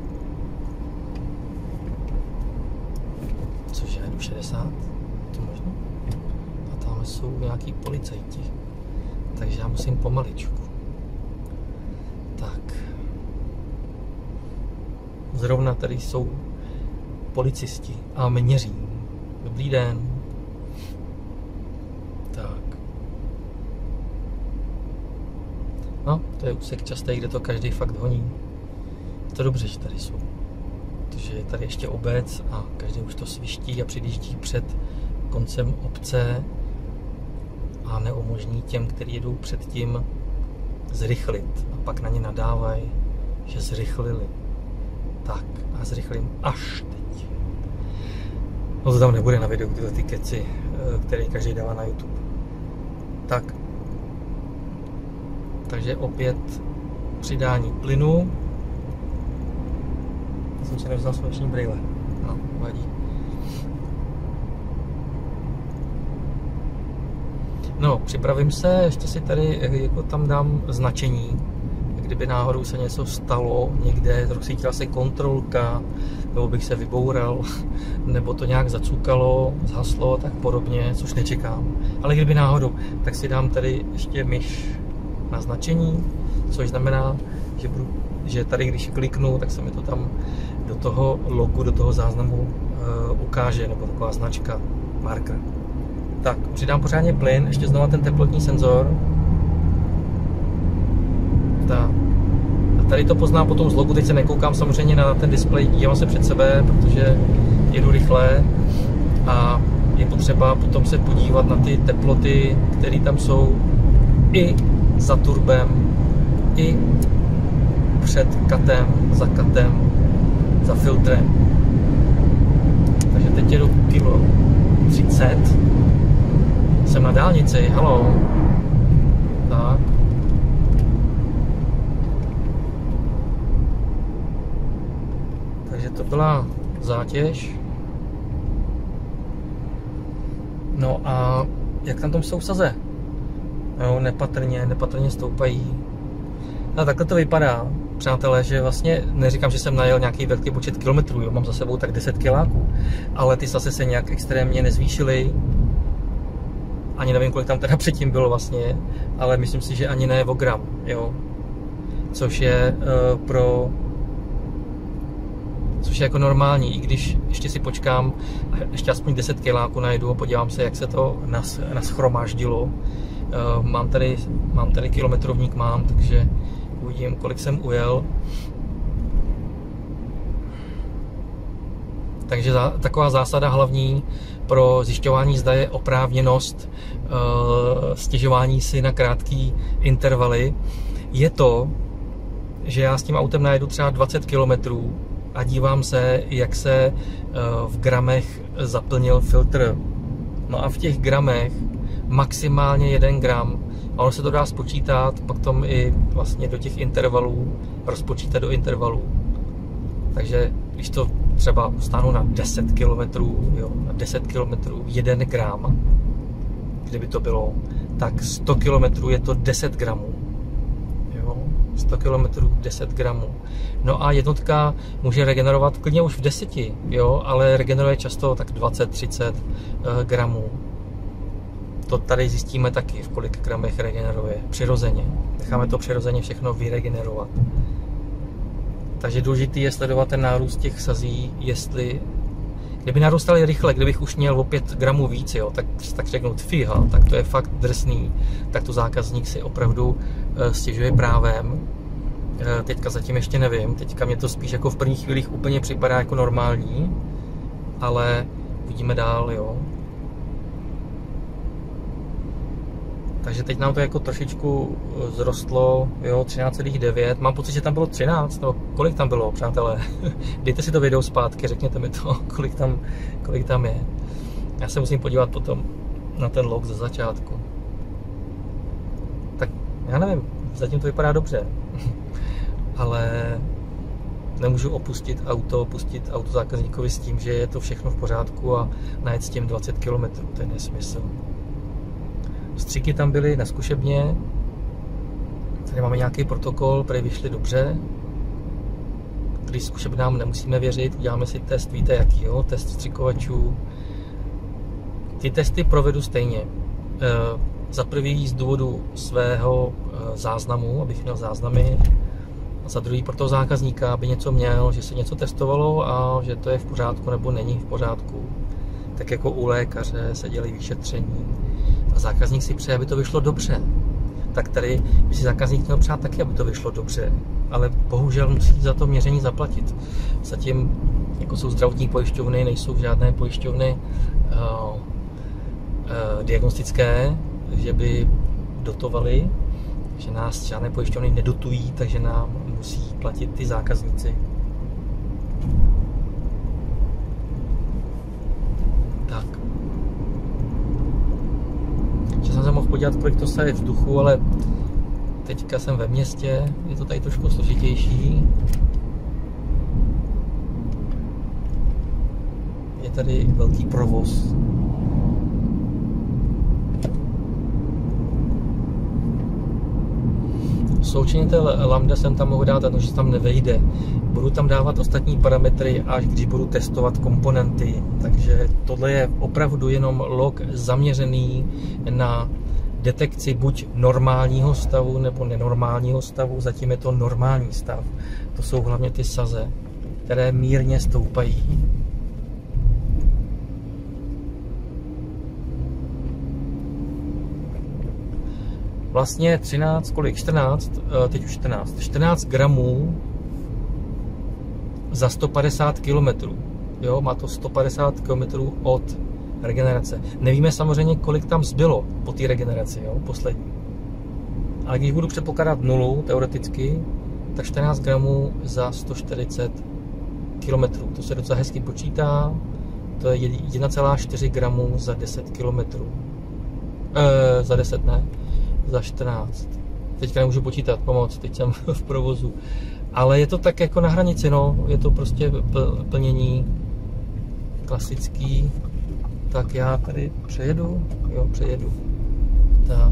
Speaker 3: Což je šedesát, to možná. A tam jsou nějaký policajti, takže já musím pomaličku. Tak. Zrovna tady jsou policisti a měří. Dobrý den. Tak. No, to je úsek častý, kde to každý fakt honí. Je to dobře, že tady jsou. Protože je tady ještě obec a každý už to sviští a přijíždí před koncem obce a neumožní těm, kteří jedou předtím, zrychlit. A pak na ně nadávají, že zrychlili. Tak, a zrychlím až teď. No to tam nebude na videu, tyhle ty keci, které každý dává na YouTube. Tak. Takže opět přidání plynu. Já jsem si nevzal sluneční brýle. No, vadí. No, připravím se, ještě si tady jako tam dám značení. Kdyby náhodou se něco stalo někde, rozsvítila se kontrolka, nebo bych se vyboural, nebo to nějak zacukalo, zhaslo, tak podobně, což nečekám. Ale kdyby náhodou, tak si dám tady ještě myš na značení, což znamená, že, budu, že tady, když kliknu, tak se mi to tam do toho logu, do toho záznamu uh, ukáže, nebo taková značka, marker. Tak, přidám pořádně plyn, ještě znova ten teplotní senzor. Tak. A tady to poznám potom z logu, teď se nekoukám samozřejmě na ten displej, dívám se před sebe, protože jedu rychle a je potřeba potom se podívat na ty teploty, které tam jsou i za turbem, i před katem, za katem, za filtrem. Takže teď jedu kilo třicet, jsem na dálnici, halo. Tak. Takže to byla zátěž. No a jak tam tom jsou saze? No, nepatrně, nepatrně stoupají. A takhle to vypadá, přátelé, že vlastně neříkám, že jsem najel nějaký velký počet kilometrů, jo, mám za sebou tak deset kiláků, ale ty saze se nějak extrémně nezvýšily. Ani nevím, kolik tam teda předtím bylo vlastně, ale myslím si, že ani ne o gram, jo. Což je uh, pro... Což je jako normální, i když ještě si počkám, ještě aspoň deset kiláků najedu a podívám se, jak se to nas, naschromáždilo. Uh, mám tady, mám tady kilometrovník, mám, takže uvidím, kolik jsem ujel. Takže za, taková zásada hlavní pro zjišťování, zda je oprávněnost uh, stěžování si na krátký intervaly, je to, že já s tím autem najedu třeba dvacet kilometrů a dívám se, jak se uh, v gramech zaplnil filtr. No a v těch gramech maximálně jeden gram. A ono se to dá spočítat, pak tom i vlastně do těch intervalů, rozpočítat do intervalů. Takže když to třeba stáhnu na deset kilometrů, jo, na deset kilometrů jeden gram, kdyby to bylo, tak sto kilometrů je to deset gramů. Jo, sto kilometrů deset gramů. No a jednotka může regenerovat klidně už v deseti, jo, ale regeneruje často tak dvacet třicet uh, gramů. To tady zjistíme taky, v kolik gramech regeneruje přirozeně. Necháme to přirozeně všechno vyregenerovat. Takže důležitý je sledovat ten nárůst těch sazí, jestli kdyby narůstali rychle, kdybych už měl o pět gramů víc, jo, tak, tak řeknu, fíha, tak to je fakt drsný, tak to zákazník si opravdu e, stěžuje právem. E, teďka zatím ještě nevím, teďka mě to spíš jako v prvních chvílích úplně připadá jako normální, ale uvidíme dál, jo. Takže teď nám to jako trošičku zrostlo, jo, třináct celá devět. Mám pocit, že tam bylo třináct, no kolik tam bylo, přátelé? Dejte si to video zpátky, řekněte mi to, kolik tam, kolik tam je. Já se musím podívat potom na ten log ze začátku. Tak já nevím, zatím to vypadá dobře, ale nemůžu opustit auto, opustit auto zákazníkovi s tím, že je to všechno v pořádku a najet s tím dvacet kilometrů, to je nesmysl. Stříky tam byly na zkušebně, tady máme nějaký protokol, který vyšly dobře, když zkušebnám nemusíme věřit, uděláme si test, víte jaký, jo? Test střikovačů. Ty testy provedu stejně. E, za prvý z důvodu svého e, záznamu, abych měl záznamy, a za druhý pro toho zákazníka, aby něco měl, že se něco testovalo a že to je v pořádku nebo není v pořádku. Tak jako u lékaře se dělají vyšetření. A zákazník si přeje, aby to vyšlo dobře. Tak tady by si zákazník měl přát taky, aby to vyšlo dobře. Ale bohužel musí za to měření zaplatit. Zatím, jako jsou zdravotní pojišťovny, nejsou žádné pojišťovny uh, uh, diagnostické, že by dotovaly, že nás žádné pojišťovny nedotují, takže nám musí platit ty zákazníci. Tak. Že jsem se mohl podívat, kolik to se je vzduchu, ale teďka jsem ve městě, je to tady trošku složitější. Je tady velký provoz. Součinitel lambda jsem tam mohl dát, že se tam nevejde. Budu tam dávat ostatní parametry, až když budu testovat komponenty. Takže tohle je opravdu jenom log zaměřený na detekci buď normálního stavu nebo nenormálního stavu. Zatím je to normální stav. To jsou hlavně ty saze, které mírně stoupají. Vlastně třináct, kolik? čtrnáct, teď už čtrnáct. čtrnáct gramů za sto padesát kilometrů. Jo, má to sto padesát kilometrů od regenerace. Nevíme samozřejmě, kolik tam zbylo po té regeneraci, jo, poslední. Ale když budu předpokládat nulu, teoreticky, tak čtrnáct gramů za sto čtyřicet kilometrů. To se docela hezky počítá. To je jedna celá čtyři gramů za deset kilometrů. E, za deset ne. Za čtrnáct. Teďka nemůžu počítat, pomoc, teď jsem v provozu. Ale je to tak jako na hranici, no. Je to prostě plnění klasický. Tak já tady přejedu. Jo, přejedu. Tak.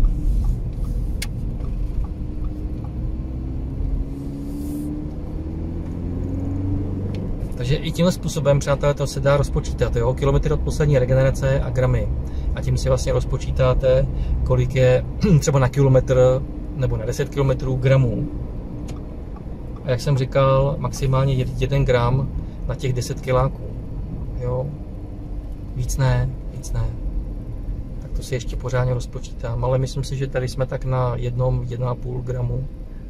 Speaker 3: Takže i tímhle způsobem, přátelé, to se dá rozpočítat, jo? Kilometry od poslední regenerace a gramy. A tím si vlastně rozpočítáte, kolik je třeba na kilometr nebo na deset kilometrů gramů. A jak jsem říkal, maximálně jeden gram na těch deset kiláků. Jo? Víc ne, víc ne. Tak to si ještě pořádně rozpočítám, ale myslím si, že tady jsme tak na jednom, jedna a půl gramu.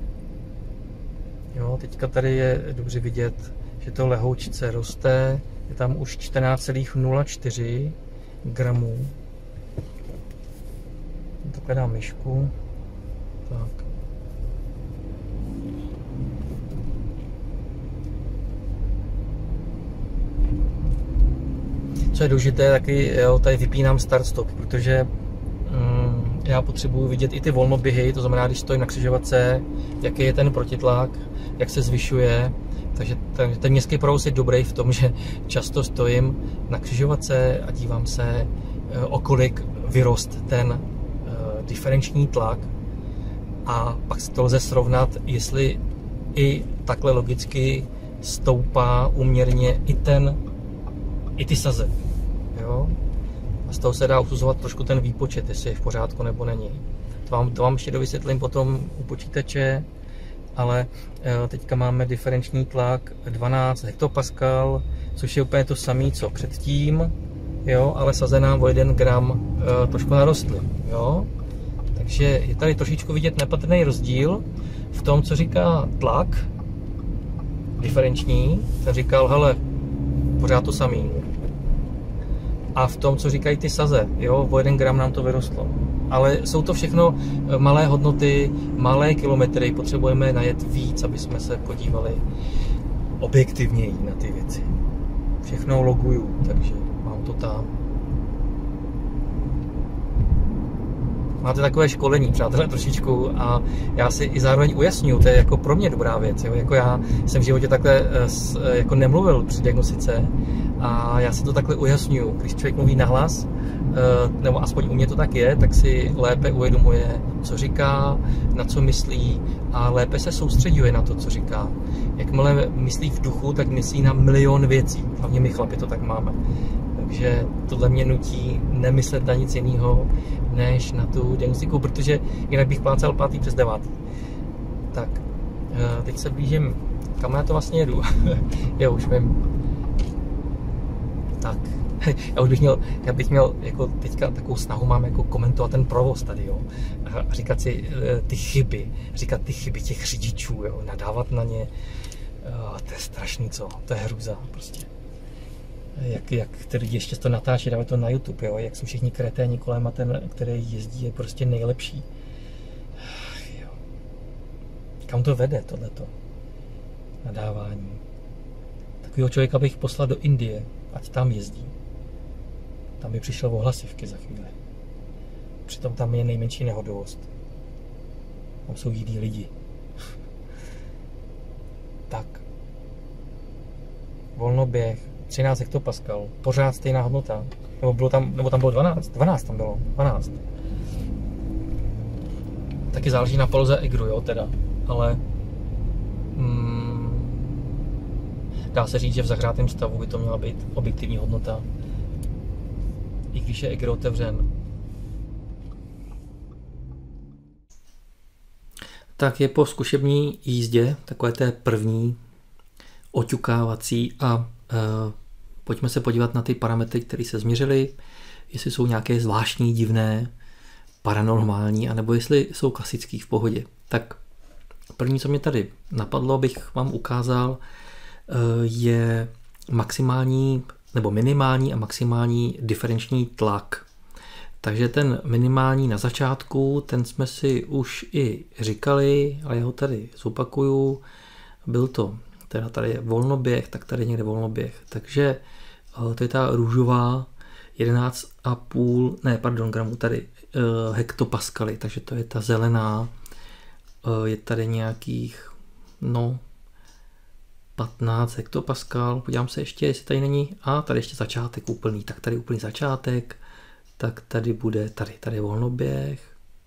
Speaker 3: Jo, teďka tady je dobře vidět, že to lehoučce roste, je tam už čtrnáct celá nula čtyři gramů. Takhle dám myšku. Tak. Co je důležité, taky jo, tady vypínám start-stop, protože mm, já potřebuji vidět i ty volnoběhy, to znamená, když stojím na křižovatce, jaký je ten protitlak, jak se zvyšuje. Takže ten, ten městský provoz je dobrý v tom, že často stojím na křižovatce a dívám se, o kolik vyrost ten uh, diferenční tlak, a pak si to lze srovnat, jestli i takhle logicky stoupá úměrně i ten, i ty saze. Jo? A z toho se dá usuzovat trošku ten výpočet, jestli je v pořádku nebo není. To vám, to vám ještě dovysvětlím potom u počítače. ale teďka máme diferenční tlak dvanáct hektopascal, což je úplně to samé, co předtím, jo, ale saze nám o jeden gram trošku narostly, jo. Takže je tady trošičku vidět nepatrný rozdíl v tom, co říká tlak diferenční, ten říkal, hele, pořád to samý. A v tom, co říkají ty saze, jo, o jeden gram nám to vyrostlo. Ale jsou to všechno malé hodnoty, malé kilometry, potřebujeme najet víc, aby jsme se podívali objektivněji na ty věci. Všechno loguju, takže mám to tam. Máte takové školení, přátelé, trošičku, a já si i zároveň ujasňuju, to je jako pro mě dobrá věc, jo? Jako já jsem v životě takhle jako nemluvil při diagnostice a já si to takhle ujasňuju. Když člověk mluví nahlas, nebo aspoň u mě to tak je, tak si lépe uvědomuje, co říká, na co myslí a lépe se soustředuje na to, co říká. Jakmile myslí v duchu, tak myslí na milion věcí, hlavně my chlapi to tak máme. Takže tohle mě nutí nemyslet na nic jiného, než na tu diagnostiku, protože jinak bych plácal pátý přes devátý. Tak, teď se blížím, kam já to vlastně jedu. Jo, už vím. Tak, já už bych měl, já bych měl jako teďka takovou snahu mám jako komentovat ten provoz tady, jo. A říkat si ty chyby, říkat ty chyby těch řidičů, jo, nadávat na ně. To je strašný, co? To je hruza, prostě. Jak, jak který ještě to natáčí, dávají to na YouTube, jo? Jak jsou všichni kreténi kolem a ten, který jezdí, je prostě nejlepší. Jo. Kam to vede, tohleto nadávání? Takového člověka bych poslal do Indie, ať tam jezdí. Tam by přišel o hlasivky za chvíli. Přitom tam je nejmenší nehodovost. Tam jsou jiní lidi. Tak. Volnoběh. třináct hektopascal, pořád stejná hodnota. Nebo, bylo tam, nebo tam bylo dvanáct, dvanáct tam bylo, dvanáct. Taky záleží na poloze egru, jo, teda. Ale mm, dá se říct, že v zahřátém stavu by to měla být objektivní hodnota. I když je egr otevřen. Tak je po zkušební jízdě, takové té první, oťukávací a Uh, pojďme se podívat na ty parametry, které se změřily, jestli jsou nějaké zvláštní, divné, paranormální, anebo jestli jsou klasický v pohodě. Tak první, co mě tady napadlo, abych vám ukázal, uh, je maximální nebo minimální a maximální diferenční tlak. Takže ten minimální na začátku, ten jsme si už i říkali, ale já ho tady zopakuju. Byl to teda tady je volnoběh, tak tady je někde volnoběh. Takže to je ta růžová jedenáct a půl, ne, pardon, gramů tady uh, hektopaskaly, takže to je ta zelená. Uh, je tady nějakých, no, patnáct hektopaskal. Podívám se ještě, jestli tady není. A tady ještě začátek úplný, tak tady úplný začátek. Tak tady bude, tady, tady je volnoběh.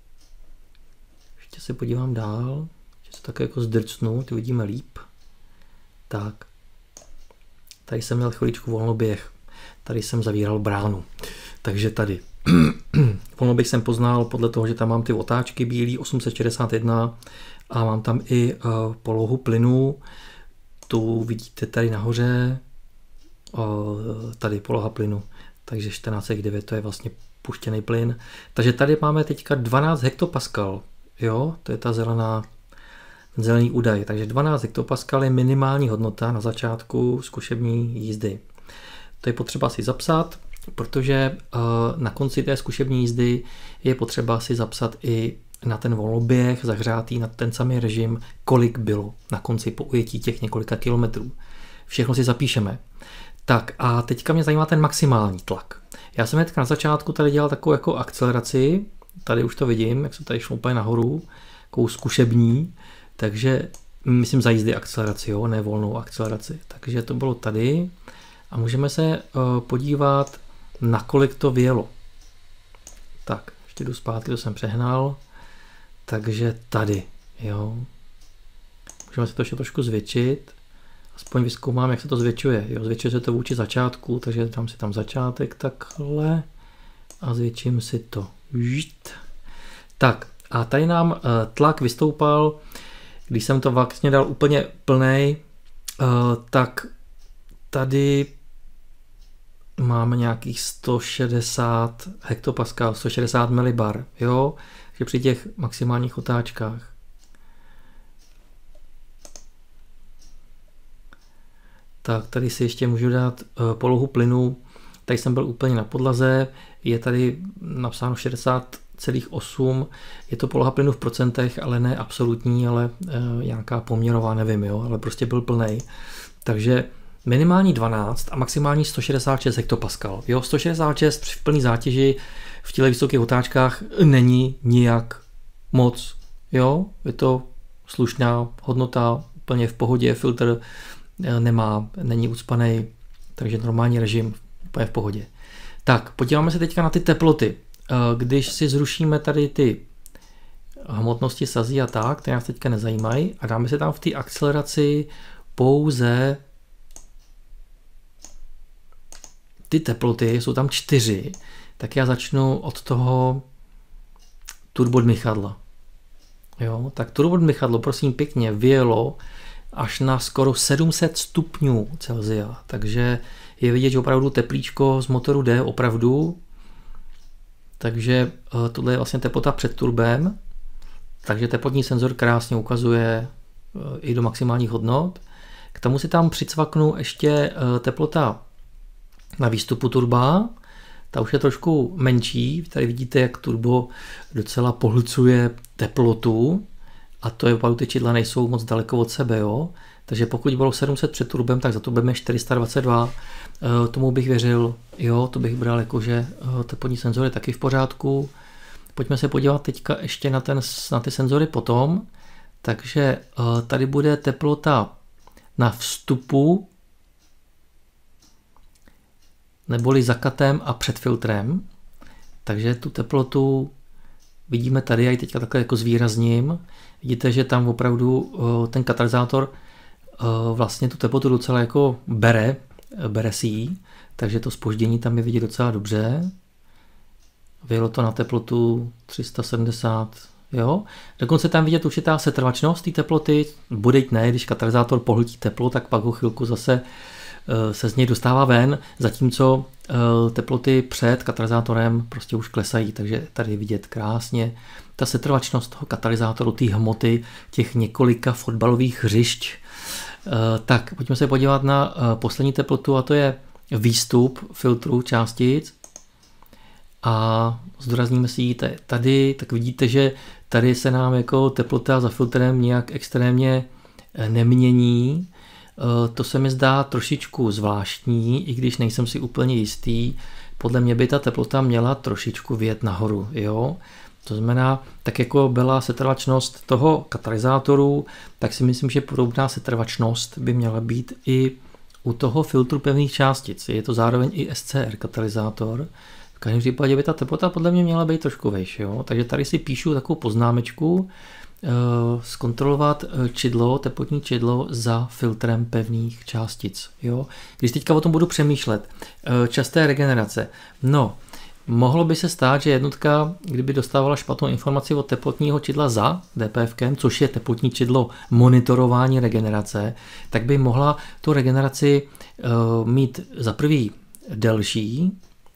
Speaker 3: Ještě se podívám dál. Ještě se také jako zdrcnu, ty vidíme líp. Tak, tady jsem měl chviličku volnoběh, tady jsem zavíral bránu, takže tady volnoběh jsem poznal podle toho, že tam mám ty otáčky bílý osm set šedesát jedna a mám tam i uh, polohu plynu, tu vidíte tady nahoře, uh, tady poloha plynu, takže čtrnáct celá devět to je vlastně puštěný plyn, takže tady máme teďka dvanáct hektopascal, jo, to je ta zelená zelený údaj, takže dvanáct hektopascal je minimální hodnota na začátku zkušební jízdy. To je potřeba si zapsat, protože na konci té zkušební jízdy je potřeba si zapsat i na ten volnoběh zahřátý, na ten samý režim, kolik bylo na konci po ujetí těch několika kilometrů. Všechno si zapíšeme. Tak a teďka mě zajímá ten maximální tlak. Já jsem hnedka na začátku tady dělal takovou jako akceleraci, tady už to vidím, jak se tady šlo úplně nahoru, takovou zkušební. Takže myslím za jízdy akceleraci, jo, ne volnou akceleraci. Takže to bylo tady a můžeme se uh, podívat, nakolik to vyjelo. Tak, ještě jdu zpátky, to jsem přehnal. Takže tady, jo. Můžeme si to ještě trošku zvětšit. Aspoň vyzkoumám, jak se to zvětšuje. Jo, zvětšuje se to vůči začátku, takže dám si tam začátek takhle a zvětším si to. Tak, a tady nám uh, tlak vystoupal. Když jsem to vlastně dal úplně plnej, tak tady máme nějakých sto šedesát hektopascal, sto šedesát milibar, jo, že při těch maximálních otáčkách. Tak tady si ještě můžu dát polohu plynu, tady jsem byl úplně na podlaze, je tady napsáno šedesát celá osm, je to poloha plynu v procentech, ale ne absolutní, ale e, nějaká poměrová, nevím, jo, ale prostě byl plnej. Takže minimální dvanáct a maximální sto šedesát šest hektopascal. Jo, sto šedesát šest v plný zátěži v těchto vysokých otáčkách není nijak moc. Jo, je to slušná hodnota, úplně v pohodě, filtr nemá, není ucpaný, takže normální režim úplně v pohodě. Tak, podíváme se teďka na ty teploty. Když si zrušíme tady ty hmotnosti sazí a tak, které nás teďka nezajímají, a dáme si tam v té akceleraci pouze ty teploty, jsou tam čtyři, tak já začnu od toho turbodmychadla. Jo, tak turbodmychadlo, prosím pěkně, vyjelo až na skoro sedm set stupňů Celsia, takže je vidět, že opravdu teplíčko z motoru jde opravdu. Takže tohle je vlastně teplota před turbem, takže teplotní senzor krásně ukazuje i do maximálních hodnot. K tomu si tam přicvaknu ještě teplota na výstupu turba, ta už je trošku menší, tady vidíte, jak turbo docela pohlcuje teplotu a to je opravdu, ty čidla nejsou moc daleko od sebe, jo? Takže pokud bylo sedm set před turbem, tak za turbem je čtyři sta dvacet dva. Tomu bych věřil, jo, to bych bral jako, že teplotní senzor je taky v pořádku. Pojďme se podívat teďka ještě na, ten, na ty senzory potom. Takže tady bude teplota na vstupu, neboli za katem a před filtrem. Takže tu teplotu vidíme tady, já ji teďka takhle jako zvýrazním. Vidíte, že tam opravdu ten katalyzátor vlastně tu teplotu docela jako bere, bere si ji, takže to zpoždění tam je vidět docela dobře. Vyjelo to na teplotu tři sta sedmdesát, jo. Dokonce tam vidět určitá setrvačnost té teploty, budeť ne, když katalyzátor pohltí teplo, tak pak ho chvilku zase se z něj dostává ven, zatímco teploty před katalyzátorem prostě už klesají, takže tady je vidět krásně ta setrvačnost toho katalyzátoru, té hmoty těch několika fotbalových hřišť. Tak, pojďme se podívat na poslední teplotu a to je výstup filtru částic a zdůrazníme si ji tady, tak vidíte, že tady se nám jako teplota za filtrem nějak extrémně nemění. To se mi zdá trošičku zvláštní, i když nejsem si úplně jistý. Podle mě by ta teplota měla trošičku vyjet nahoru, jo. To znamená, tak jako byla setrvačnost toho katalyzátoru, tak si myslím, že podobná setrvačnost by měla být i u toho filtru pevných částic. Je to zároveň i S C R katalyzátor. V každém případě by ta teplota podle mě měla být trošku vejší. Takže tady si píšu takovou poznámečku, zkontrolovat čidlo, teplotní čidlo za filtrem pevných částic. Jo? Když teďka o tom budu přemýšlet, časté regenerace. No, mohlo by se stát, že jednotka, kdyby dostávala špatnou informaci od teplotního čidla za DPFkem, což je teplotní čidlo monitorování regenerace, tak by mohla tu regeneraci uh, mít za prvý delší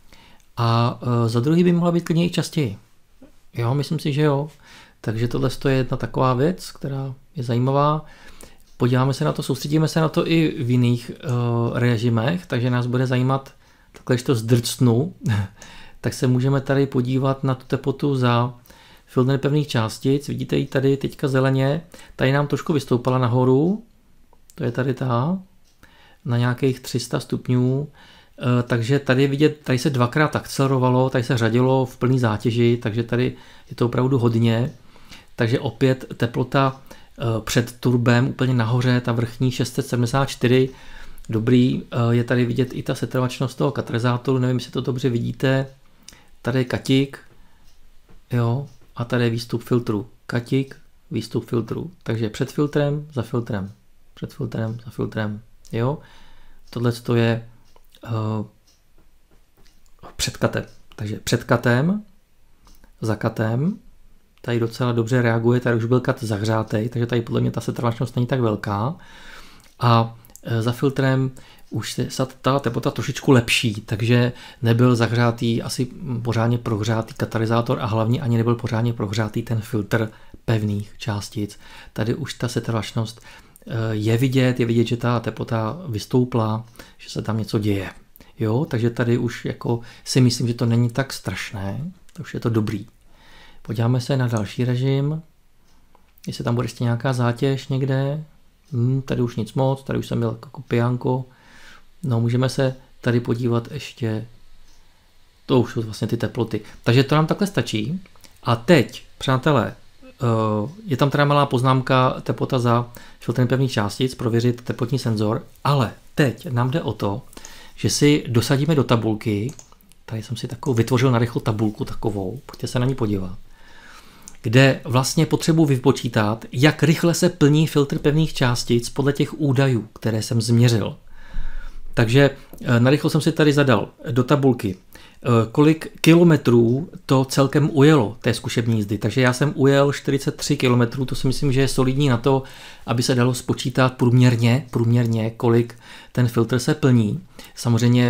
Speaker 3: a uh, za druhý by mohla být klidně i častěji. Jo, myslím si, že jo. Takže tohle je jedna taková věc, která je zajímavá. Podíváme se na to, soustředíme se na to i v jiných uh, režimech, takže nás bude zajímat, takhle, když to zdrcnu, tak se můžeme tady podívat na tu teplotu za filtr pevných částic. Vidíte ji tady teďka zeleně, tady nám trošku vystoupala nahoru, to je tady ta, na nějakých tři sta stupňů, uh, takže tady je vidět, tady se dvakrát akcelerovalo, tady se řadilo v plný zátěži, takže tady je to opravdu hodně. Takže opět teplota před turbem úplně nahoře, ta vrchní šest set sedmdesát čtyři, dobrý, je tady vidět i ta setrvačnost toho katalyzátoru, nevím, jestli to dobře vidíte, tady je katík, jo, a tady je výstup filtru, katík, výstup filtru, takže před filtrem, za filtrem, před filtrem, za filtrem, jo, tohle je uh, před katem, takže před katem, za katem, tady docela dobře reaguje, tady už byl kat zahřátej, takže tady podle mě ta setrvačnost není tak velká. A za filtrem už se ta teplota trošičku lepší, takže nebyl zahřátý, asi pořádně prohřátý katalyzátor a hlavně ani nebyl pořádně prohřátý ten filtr pevných částic. Tady už ta setrvačnost je vidět, je vidět, že ta teplota vystoupla, že se tam něco děje. Jo, takže tady už jako si myslím, že to není tak strašné, to už je to dobrý. Podíváme se na další režim, jestli tam bude ještě nějaká zátěž někde. Hmm, tady už nic moc, tady už jsem měl jako pijanko. No, můžeme se tady podívat ještě, to už jsou vlastně ty teploty. Takže to nám takhle stačí. A teď, přátelé, je tam teda malá poznámka teplota za filtrem pevných částic, prověřit teplotní senzor, ale teď nám jde o to, že si dosadíme do tabulky, tady jsem si takovou vytvořil narychlo tabulku takovou, pojďte se na ní podívat, kde vlastně potřebuji vypočítat, jak rychle se plní filtr pevných částic podle těch údajů, které jsem změřil. Takže narychlo jsem si tady zadal do tabulky, kolik kilometrů to celkem ujelo té zkušební jízdy. Takže já jsem ujel čtyřicet tři kilometrů, to si myslím, že je solidní na to, aby se dalo spočítat průměrně, průměrně, kolik ten filtr se plní. Samozřejmě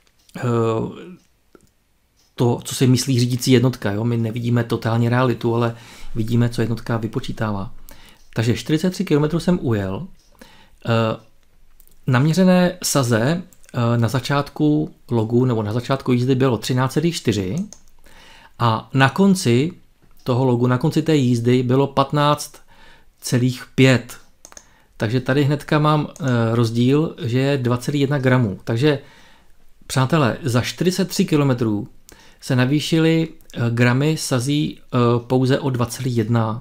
Speaker 3: to, co si myslí řídící jednotka, jo? My nevidíme totálně realitu, ale vidíme, co jednotka vypočítává. Takže čtyřicet tři kilometrů jsem ujel. Naměřené saze na začátku logu nebo na začátku jízdy bylo třináct celá čtyři a na konci toho logu, na konci té jízdy bylo patnáct celá pět. Takže tady hnedka mám rozdíl, že je dva celá jedna gramů. Takže přátelé, za čtyřicet tři kilometrů se navýšily gramy sazí pouze o dva celá jedna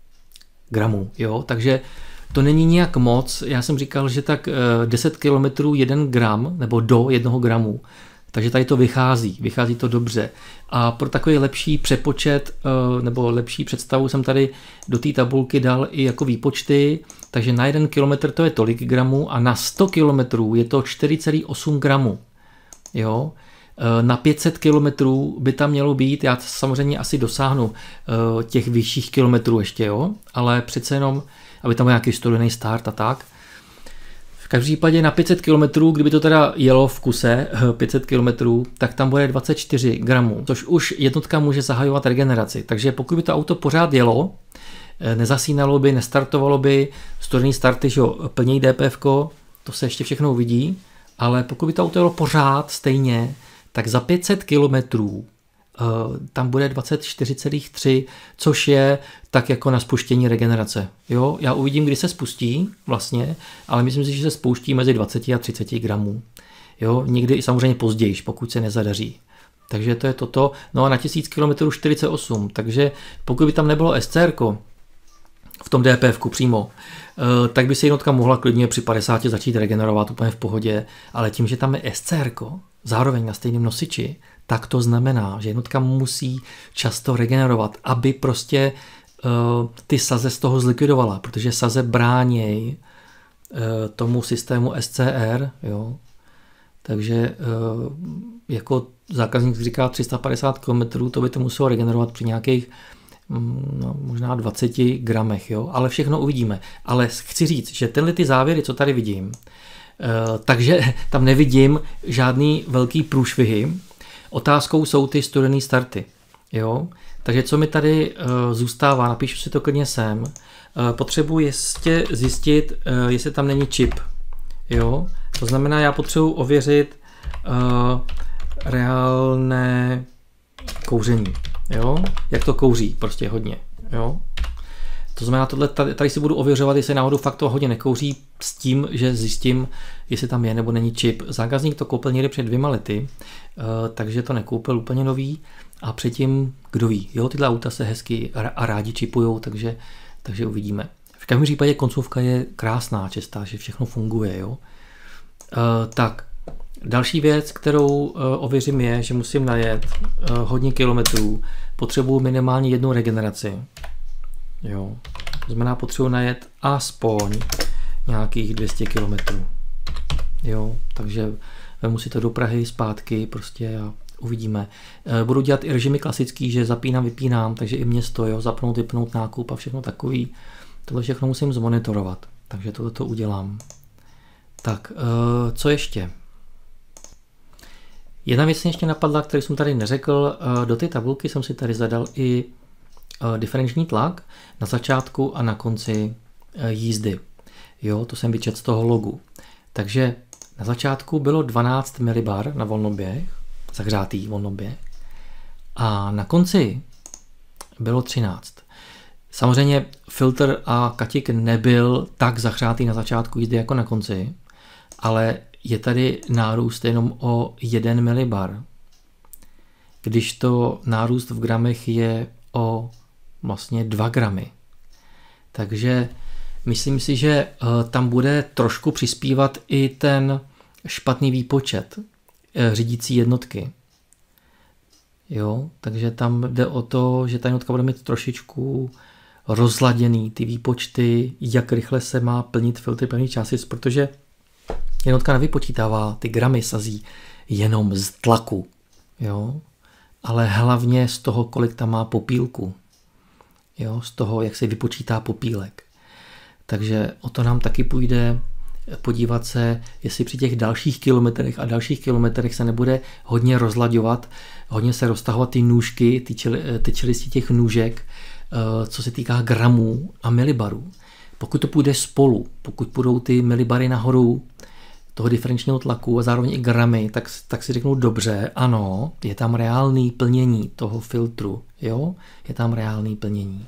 Speaker 3: gramů. Jo? Takže to není nijak moc, já jsem říkal, že tak deset kilometrů jeden gram, nebo do jednoho gramu, takže tady to vychází, vychází to dobře. A pro takový lepší přepočet, nebo lepší představu jsem tady do té tabulky dal i jako výpočty, takže na jeden kilometr to je tolik gramů a na sto kilometrů je to čtyři celá osm gramů. Jo? Na pět set kilometrů by tam mělo být, já samozřejmě asi dosáhnu těch vyšších kilometrů ještě, jo? Ale přece jenom, aby tam byl nějaký studený start a tak. V každém případě na pět set kilometrů, kdyby to teda jelo v kuse pět set kilometrů, tak tam bude dvacet čtyři gramů, což už jednotka může zahajovat regeneraci. Takže pokud by to auto pořád jelo, nezasínalo by, nestartovalo by, studený starty, že plnějí DPFko, to se ještě všechno uvidí, ale pokud by to auto jelo pořád stejně, tak za pět set kilometrů tam bude dvacet čtyři celá tři, což je tak jako na spuštění regenerace. Jo? Já uvidím, kdy se spustí vlastně, ale myslím si, že se spouští mezi dvacet a třicet gramů. Jo? Někdy i samozřejmě později, pokud se nezadaří. Takže to je toto. No a na tisíc kilometrů čtyřicet osm, takže pokud by tam nebylo SCRko v tom DPFku přímo, tak by se jednotka mohla klidně při padesáti začít regenerovat úplně v pohodě, ale tím, že tam je SCRko, zároveň na stejném nosiči, tak to znamená, že jednotka musí často regenerovat, aby prostě uh, ty saze z toho zlikvidovala, protože saze bráněj uh, tomu systému S C R, jo. Takže uh, jako zákazník říká tři sta padesát kilometrů, to by to muselo regenerovat při nějakých no, možná dvaceti gramech, jo. Ale všechno uvidíme. Ale chci říct, že tyhle ty závěry, co tady vidím, uh, takže tam nevidím žádný velký průšvihy. Otázkou jsou ty studený starty. Jo? Takže co mi tady uh, zůstává, napíšu si to klidně sem, uh, potřebuji ještě zjistit, uh, jestli tam není čip. Jo? To znamená, já potřebuji ověřit uh, reálné kouření. Jo? Jak to kouří, prostě hodně. Jo? To znamená, tohle, tady, tady si budu ověřovat, jestli náhodou fakt to hodně nekouří s tím, že zjistím, jestli tam je nebo není čip. Zákazník to koupil někdy před dvěma lety, takže to nekoupil úplně nový a předtím, kdo ví, jo, tyhle auta se hezky a rádi čipujou, takže, takže uvidíme. V každém případě koncovka je krásná, čistá, že všechno funguje. Jo. Tak, další věc, kterou ověřím je, že musím najet hodně kilometrů, potřebuji minimálně jednu regeneraci. Jo. To znamená, potřebuji najet aspoň nějakých dvě stě kilometrů. Jo, takže vemu si to do Prahy zpátky prostě a uvidíme. Budu dělat i režimy klasický, že zapínám, vypínám, takže i město, jo, zapnout, vypnout nákup a všechno takový. Tohle všechno musím zmonitorovat, takže tohle to udělám. Tak, co ještě? Jedna věc mě ještě napadla, kterou jsem tady neřekl. Do té tabulky jsem si tady zadal i diferenční tlak na začátku a na konci jízdy. Jo, to jsem vyčetl z toho logu. Takže na začátku bylo dvanáct milibar na volnoběh, zahřátý volnoběh, a na konci bylo třináct. Samozřejmě filtr a katik nebyl tak zahřátý na začátku jízdy jako na konci, ale je tady nárůst jenom o jeden milibar, když to nárůst v gramech je o vlastně dva gramy. Takže myslím si, že tam bude trošku přispívat i ten špatný výpočet řídící jednotky. Jo, takže tam jde o to, že ta jednotka bude mít trošičku rozladěný ty výpočty, jak rychle se má plnit filtry pevných částic, protože jednotka nevypočítává ty gramy sazí jenom z tlaku, jo, ale hlavně z toho, kolik tam má popílku. Jo, z toho, jak se vypočítá popílek. Takže o to nám taky půjde podívat se, jestli při těch dalších kilometrech a dalších kilometrech se nebude hodně rozlaďovat, hodně se roztahovat ty nůžky, ty, čeli, ty čelisti těch nůžek, co se týká gramů a milibarů. Pokud to půjde spolu, pokud půjdou ty milibary nahoru toho diferenčního tlaku a zároveň i gramy, tak, tak si řeknu dobře, ano, je tam reálný plnění toho filtru, jo, je tam reálný plnění.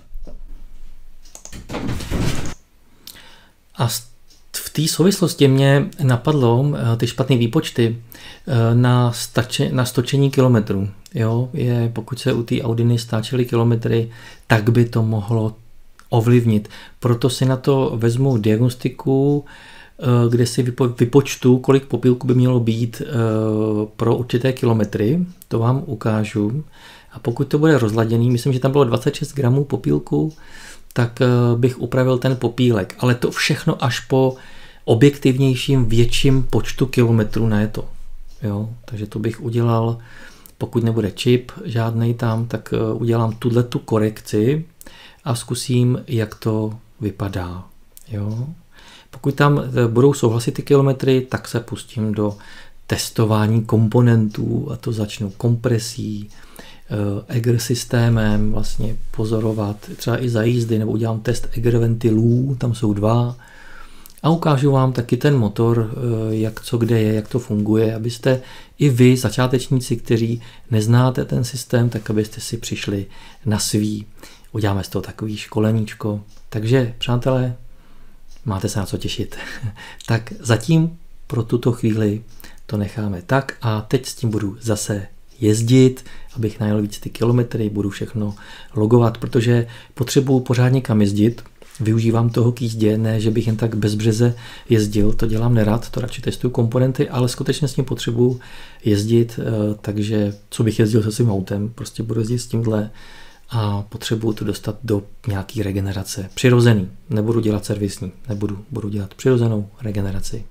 Speaker 3: A v té souvislosti mě napadlo ty špatné výpočty na, stače, na stočení kilometrů. Jo, je, pokud se u té Audiny stáčely kilometry, tak by to mohlo ovlivnit. Proto si na to vezmu diagnostiku, kde si vypo, vypočtu, kolik popílku by mělo být pro určité kilometry. To vám ukážu. A pokud to bude rozladěný, myslím, že tam bylo dvacet šest gramů popílku, tak bych upravil ten popílek. Ale to všechno až po objektivnějším, větším počtu kilometrů na to. Jo? Takže to bych udělal, pokud nebude čip žádnej tam, tak udělám tuhletu korekci a zkusím, jak to vypadá. Jo? Pokud tam budou souhlasit ty kilometry, tak se pustím do testování komponentů a to začnu kompresí, E G R systémem vlastně pozorovat třeba i za jízdy, nebo udělám test E G R ventilů, tam jsou dva, a ukážu vám taky ten motor, jak co kde je, jak to funguje, abyste i vy, začátečníci, kteří neznáte ten systém, tak abyste si přišli na svý. Uděláme z toho takový školeníčko. Takže, přátelé, máte se na co těšit. Tak zatím pro tuto chvíli to necháme tak a teď s tím budu zase jezdit, abych najel víc ty kilometry, budu všechno logovat, protože potřebuju pořádně kam jezdit, využívám toho k jízdě, ne, že bych jen tak bezbřeze jezdil, to dělám nerad, to radši testuju komponenty, ale skutečně s tím potřebuju jezdit, takže co bych jezdil se svým autem, prostě budu jezdit s tímhle a potřebuju to dostat do nějaký regenerace. Přirozený, nebudu dělat servisní, nebudu, budu dělat přirozenou regeneraci.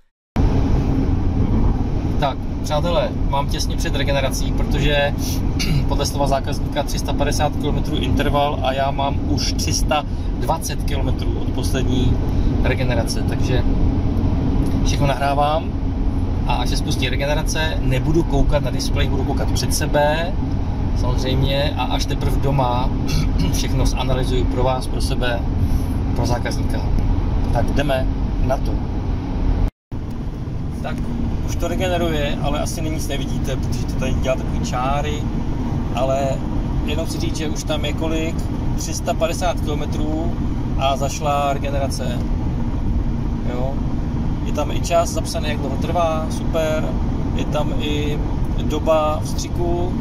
Speaker 3: Tak, přátelé, mám těsně před regenerací, protože podle slova zákazníka tři sta padesát kilometrů interval a já mám už tři sta dvacet kilometrů od poslední regenerace, takže všechno nahrávám a až se spustí regenerace, nebudu koukat na displej, budu koukat před sebe, samozřejmě, a až teprve doma všechno zanalyzuju pro vás, pro sebe, pro zákazníka. Tak jdeme na to. Tak, už to regeneruje, ale asi nic nevidíte, protože to tady dělá takový čáry, ale jenom si říct, že už tam je kolik? tři sta padesát kilometrů a zašla regenerace. Jo. Je tam i čas zapsaný, jak dlouho trvá, super. Je tam i doba vstřiku,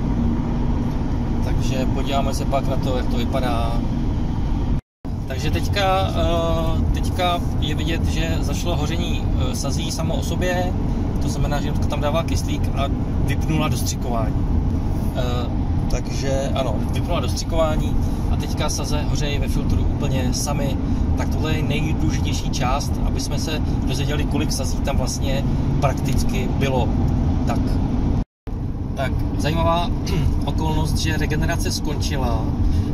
Speaker 3: takže podíváme se pak na to, jak to vypadá. Takže teďka, teďka je vidět, že zašlo hoření sazí samo o sobě, to znamená, že tam dává kyslík a vypnula dostřikování. Takže ano, vypnula dostřikování a teďka saze hořejí ve filtru úplně sami. Tak tohle je nejdůležitější část, aby jsme se dozvěděli, kolik sazí tam vlastně prakticky bylo. Tak. Tak zajímavá okolnost, že regenerace skončila.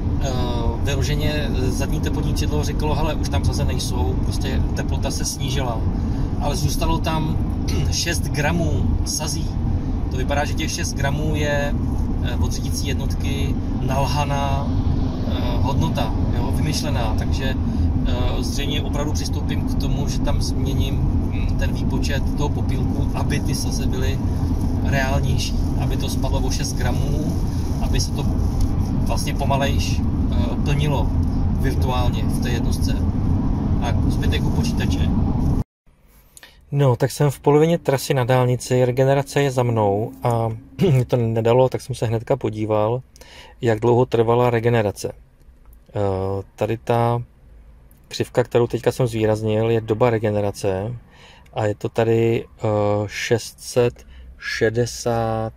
Speaker 3: Vyloženě zadní teplotní čidlo říkalo, hele, už tam saze nejsou, prostě teplota se snížila. Ale zůstalo tam šest gramů sazí. To vypadá, že těch šest gramů je od řídící jednotky nalhaná hodnota, jo, vymyšlená, takže zřejmě opravdu přistoupím k tomu, že tam změním ten výpočet toho popílku, aby ty saze byly reálnější, aby to spadlo o šest gramů, aby se to vlastně pomalejš plnilo virtuálně v té jednotce. Tak zbytek u počítače.
Speaker 1: No, tak jsem v polovině trasy na dálnici, regenerace je za mnou a mě to nedalo, tak jsem se hnedka podíval, jak dlouho trvala regenerace. Tady ta křivka, kterou teďka jsem zvýraznil, je doba regenerace a je to tady šest set šedesát,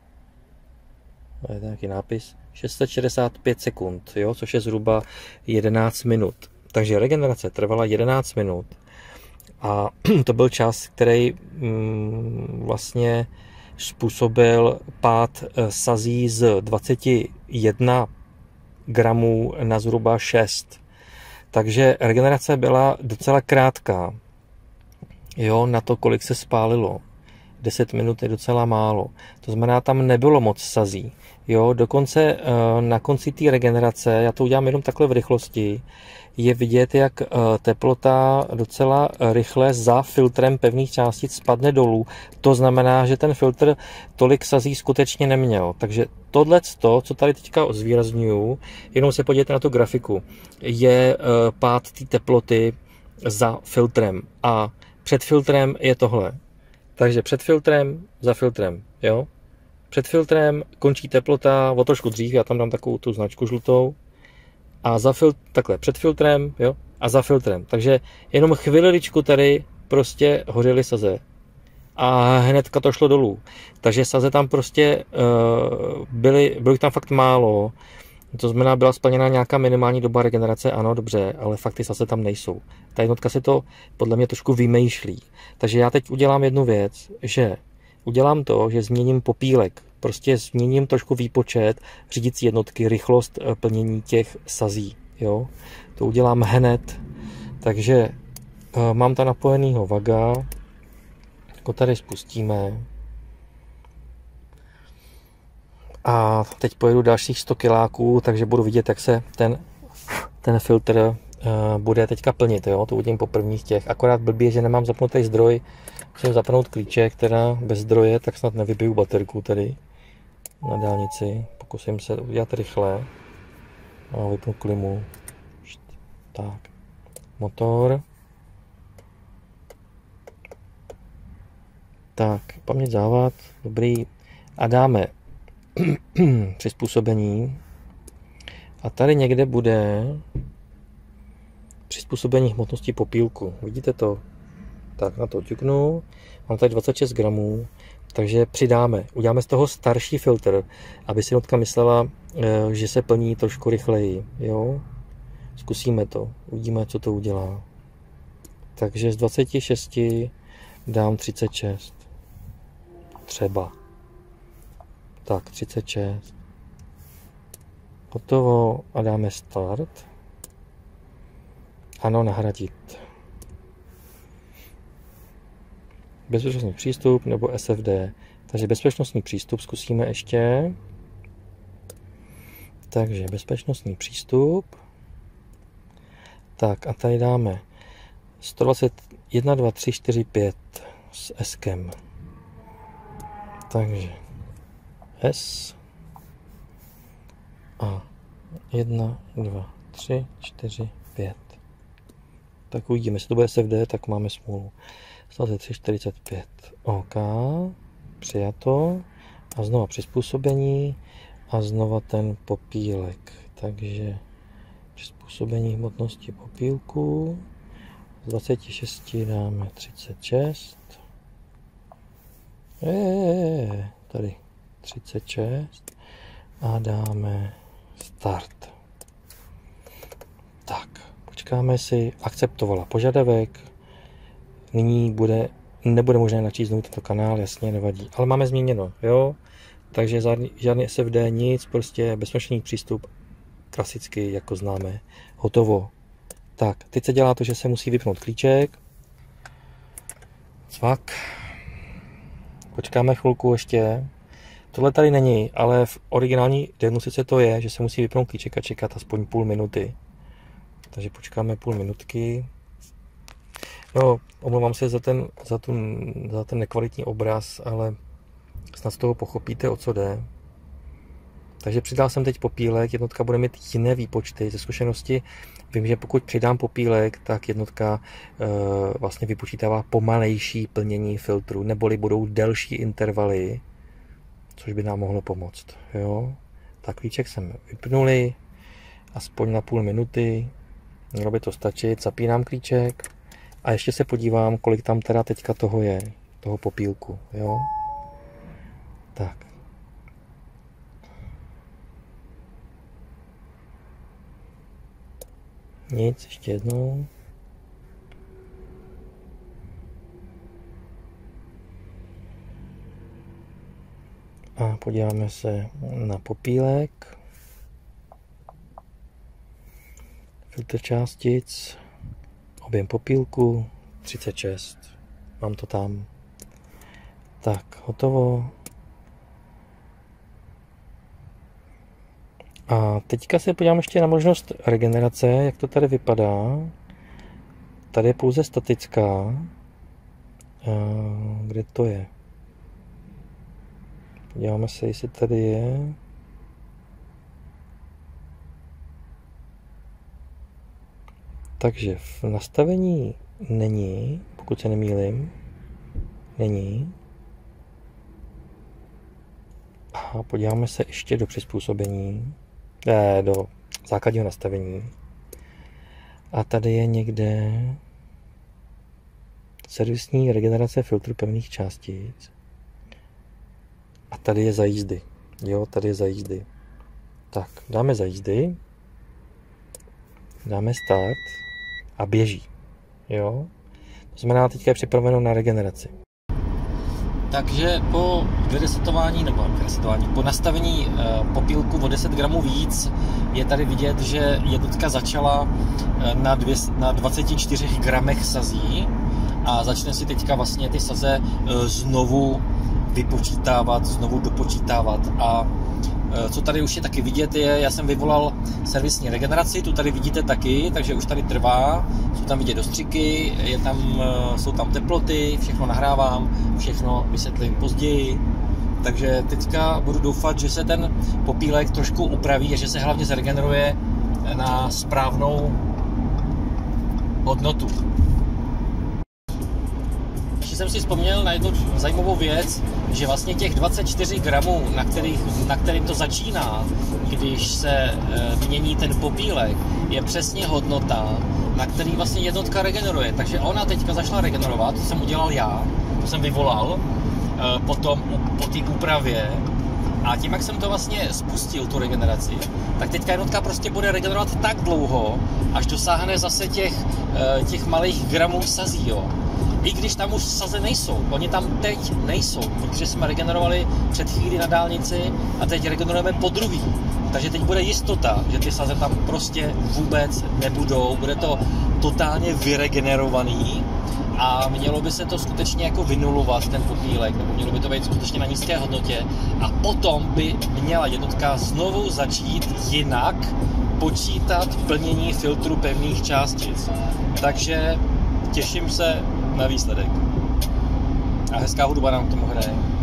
Speaker 1: je to nějaký nápis, šest set šedesát pět sekund, jo, což je zhruba jedenáct minut. Takže regenerace trvala jedenáct minut a to byl čas, který mm, vlastně způsobil pád sazí z dvacet jedna gramů na zhruba šest. Takže regenerace byla docela krátká, jo, na to, kolik se spálilo. deset minut je docela málo. To znamená, tam nebylo moc sazí. Jo, dokonce na konci té regenerace, já to udělám jenom takhle v rychlosti, je vidět, jak teplota docela rychle za filtrem pevných částic spadne dolů. To znamená, že ten filtr tolik sazí skutečně neměl. Takže tohle, co tady teďka zvýrazňuju, jenom se podívejte na tu grafiku, je pád té teploty za filtrem. A před filtrem je tohle. Takže před filtrem, za filtrem, jo. Před filtrem končí teplota o trošku dřív, já tam dám takovou tu značku žlutou. A za filtrem, takhle, před filtrem, jo, a za filtrem. Takže jenom chviličku tady prostě hořily saze. A hnedka to šlo dolů. Takže saze tam prostě uh, byly, bylo jich tam fakt málo. To znamená, byla splněna nějaká minimální doba regenerace, ano, dobře, ale fakt ty saze tam nejsou. Ta jednotka se to podle mě trošku vymýšlí. Takže já teď udělám jednu věc, že udělám to, že změním popílek. Prostě změním trošku výpočet řídící jednotky, rychlost plnění těch sazí. Jo? To udělám hned. Takže uh, mám tam napojenýho vaga. Jako tady spustíme. A teď pojedu dalších sto kiláků, takže budu vidět, jak se ten, ten filtr uh, bude teďka plnit. Jo? To uvidím po prvních těch. Akorát blbě, že nemám zapnutý zdroj. Musím zapnout klíček, která bez zdroje, tak snad nevybiju baterku tady na dálnici. Pokusím se udělat rychle. A vypnu klimu. Tak. Motor. Tak, paměť závad. Dobrý. A dáme přizpůsobení. A tady někde bude přizpůsobení hmotnosti popílku. Vidíte to? Tak, na to ťuknu. Mám tady dvacet šest gramů. Takže přidáme. Uděláme z toho starší filtr, aby si jednotka myslela, že se plní trošku rychleji. Jo? Zkusíme to. Uvidíme, co to udělá. Takže z dvacet šest dám třicet šest. Třeba. Tak, třicet šest. Hotovo a dáme start. Ano, nahradit. Bezpečnostní přístup nebo S F D. Takže bezpečnostní přístup zkusíme ještě. Takže bezpečnostní přístup. Tak a tady dáme sto dvacet jedna, dva, tři, čtyři, pět s S-kem. Takže S a jedna, dva, tři, čtyři, pět. Tak uvidíme, jestli to bude S F D, tak máme smůlu. sto dvacet tři, čtyřicet pět. OK. Přijato. A znova přizpůsobení. A znova ten popílek. Takže přizpůsobení hmotnosti popílku. Z dvacet šest dáme třicet šest. Eee, tady třicet šest. A dáme start. Tak, počkáme si. Akceptovala požadavek. Nyní bude, nebude možné načíznout tento kanál, jasně, nevadí. Ale máme změněno, jo? Takže žádný, žádný S F D, nic, prostě bezpečný přístup, klasicky, jako známe, hotovo. Tak, teď se dělá to, že se musí vypnout klíček. Cvak. Počkáme chvilku ještě. Tohle tady není, ale v originální diagnostice to je, že se musí vypnout klíček a čekat aspoň půl minuty. Takže počkáme půl minutky. No, omlouvám se za ten, za, tu, za ten nekvalitní obraz, ale snad z toho pochopíte, o co jde. Takže přidal jsem teď popílek, jednotka bude mít jiné výpočty. Ze zkušenosti vím, že pokud přidám popílek, tak jednotka e, vlastně vypočítává pomalejší plnění filtru, neboli budou delší intervaly, což by nám mohlo pomoct. Jo? Tak klíček jsem vypnuli, aspoň na půl minuty, mělo by to stačit, zapínám klíček a ještě se podívám, kolik tam teda teďka toho je, toho popílku. Jo? Tak. Nic, ještě jednou. A podíváme se na popílek. Filtr částic. Objem popílku třicet šest. Mám to tam. Tak, hotovo. A teďka se podívám ještě na možnost regenerace, jak to tady vypadá. Tady je pouze statická. Kde to je? Podíváme se, jestli tady je. Takže v nastavení není, pokud se nemýlím, není. A podíváme se ještě do přizpůsobení. Ne, do základního nastavení. A tady je někde servisní regenerace filtru pevných částic. A tady je za jízdy. Jo, tady je za jízdy. Tak, dáme za jízdy. Dáme start a běží. Jo. To znamená, teďka je připraveno na regeneraci.
Speaker 3: Takže po vyresetování, nebo vyresetování, po nastavení e, popílku o deset gramů víc je tady vidět, že jednotka začala e, na, dvě, na dvaceti čtyřech gramech sazí a začne si teďka vlastně ty saze e, znovu vypočítávat, znovu dopočítávat. A e, co tady už je taky vidět je, já jsem vyvolal servisní regeneraci, tu tady vidíte taky, takže už tady trvá, jsou tam vidět dostřiky, je tam, e, jsou tam teploty, všechno nahrávám, všechno vysvětlím později. Takže teďka budu doufat, že se ten popílek trošku upraví a že se hlavně zregeneruje na správnou hodnotu. Jsem si vzpomněl na jednu zajímavou věc, že vlastně těch dvacet čtyři gramů, na, kterých, na kterým to začíná, když se e, mění ten popílek, je přesně hodnota, na který vlastně jednotka regeneruje. Takže ona teďka začala regenerovat, to jsem udělal já, to jsem vyvolal e, potom po té úpravě. A tím, jak jsem to vlastně spustil, tu regeneraci, tak teďka jednotka prostě bude regenerovat tak dlouho, až dosáhne zase těch, e, těch malých gramů sazí, jo. I když tam už saze nejsou, oni tam teď nejsou, protože jsme regenerovali před chvíli na dálnici a teď regenerujeme po druhý. Takže teď bude jistota, že ty saze tam prostě vůbec nebudou, bude to totálně vyregenerovaný a mělo by se to skutečně jako vynulovat, ten popílek, nebo mělo by to být skutečně na nízké hodnotě a potom by měla jednotka znovu začít jinak počítat plnění filtru pevných částic. Takže těším se na výsledek. A hezká hudba nám k tomu hraje.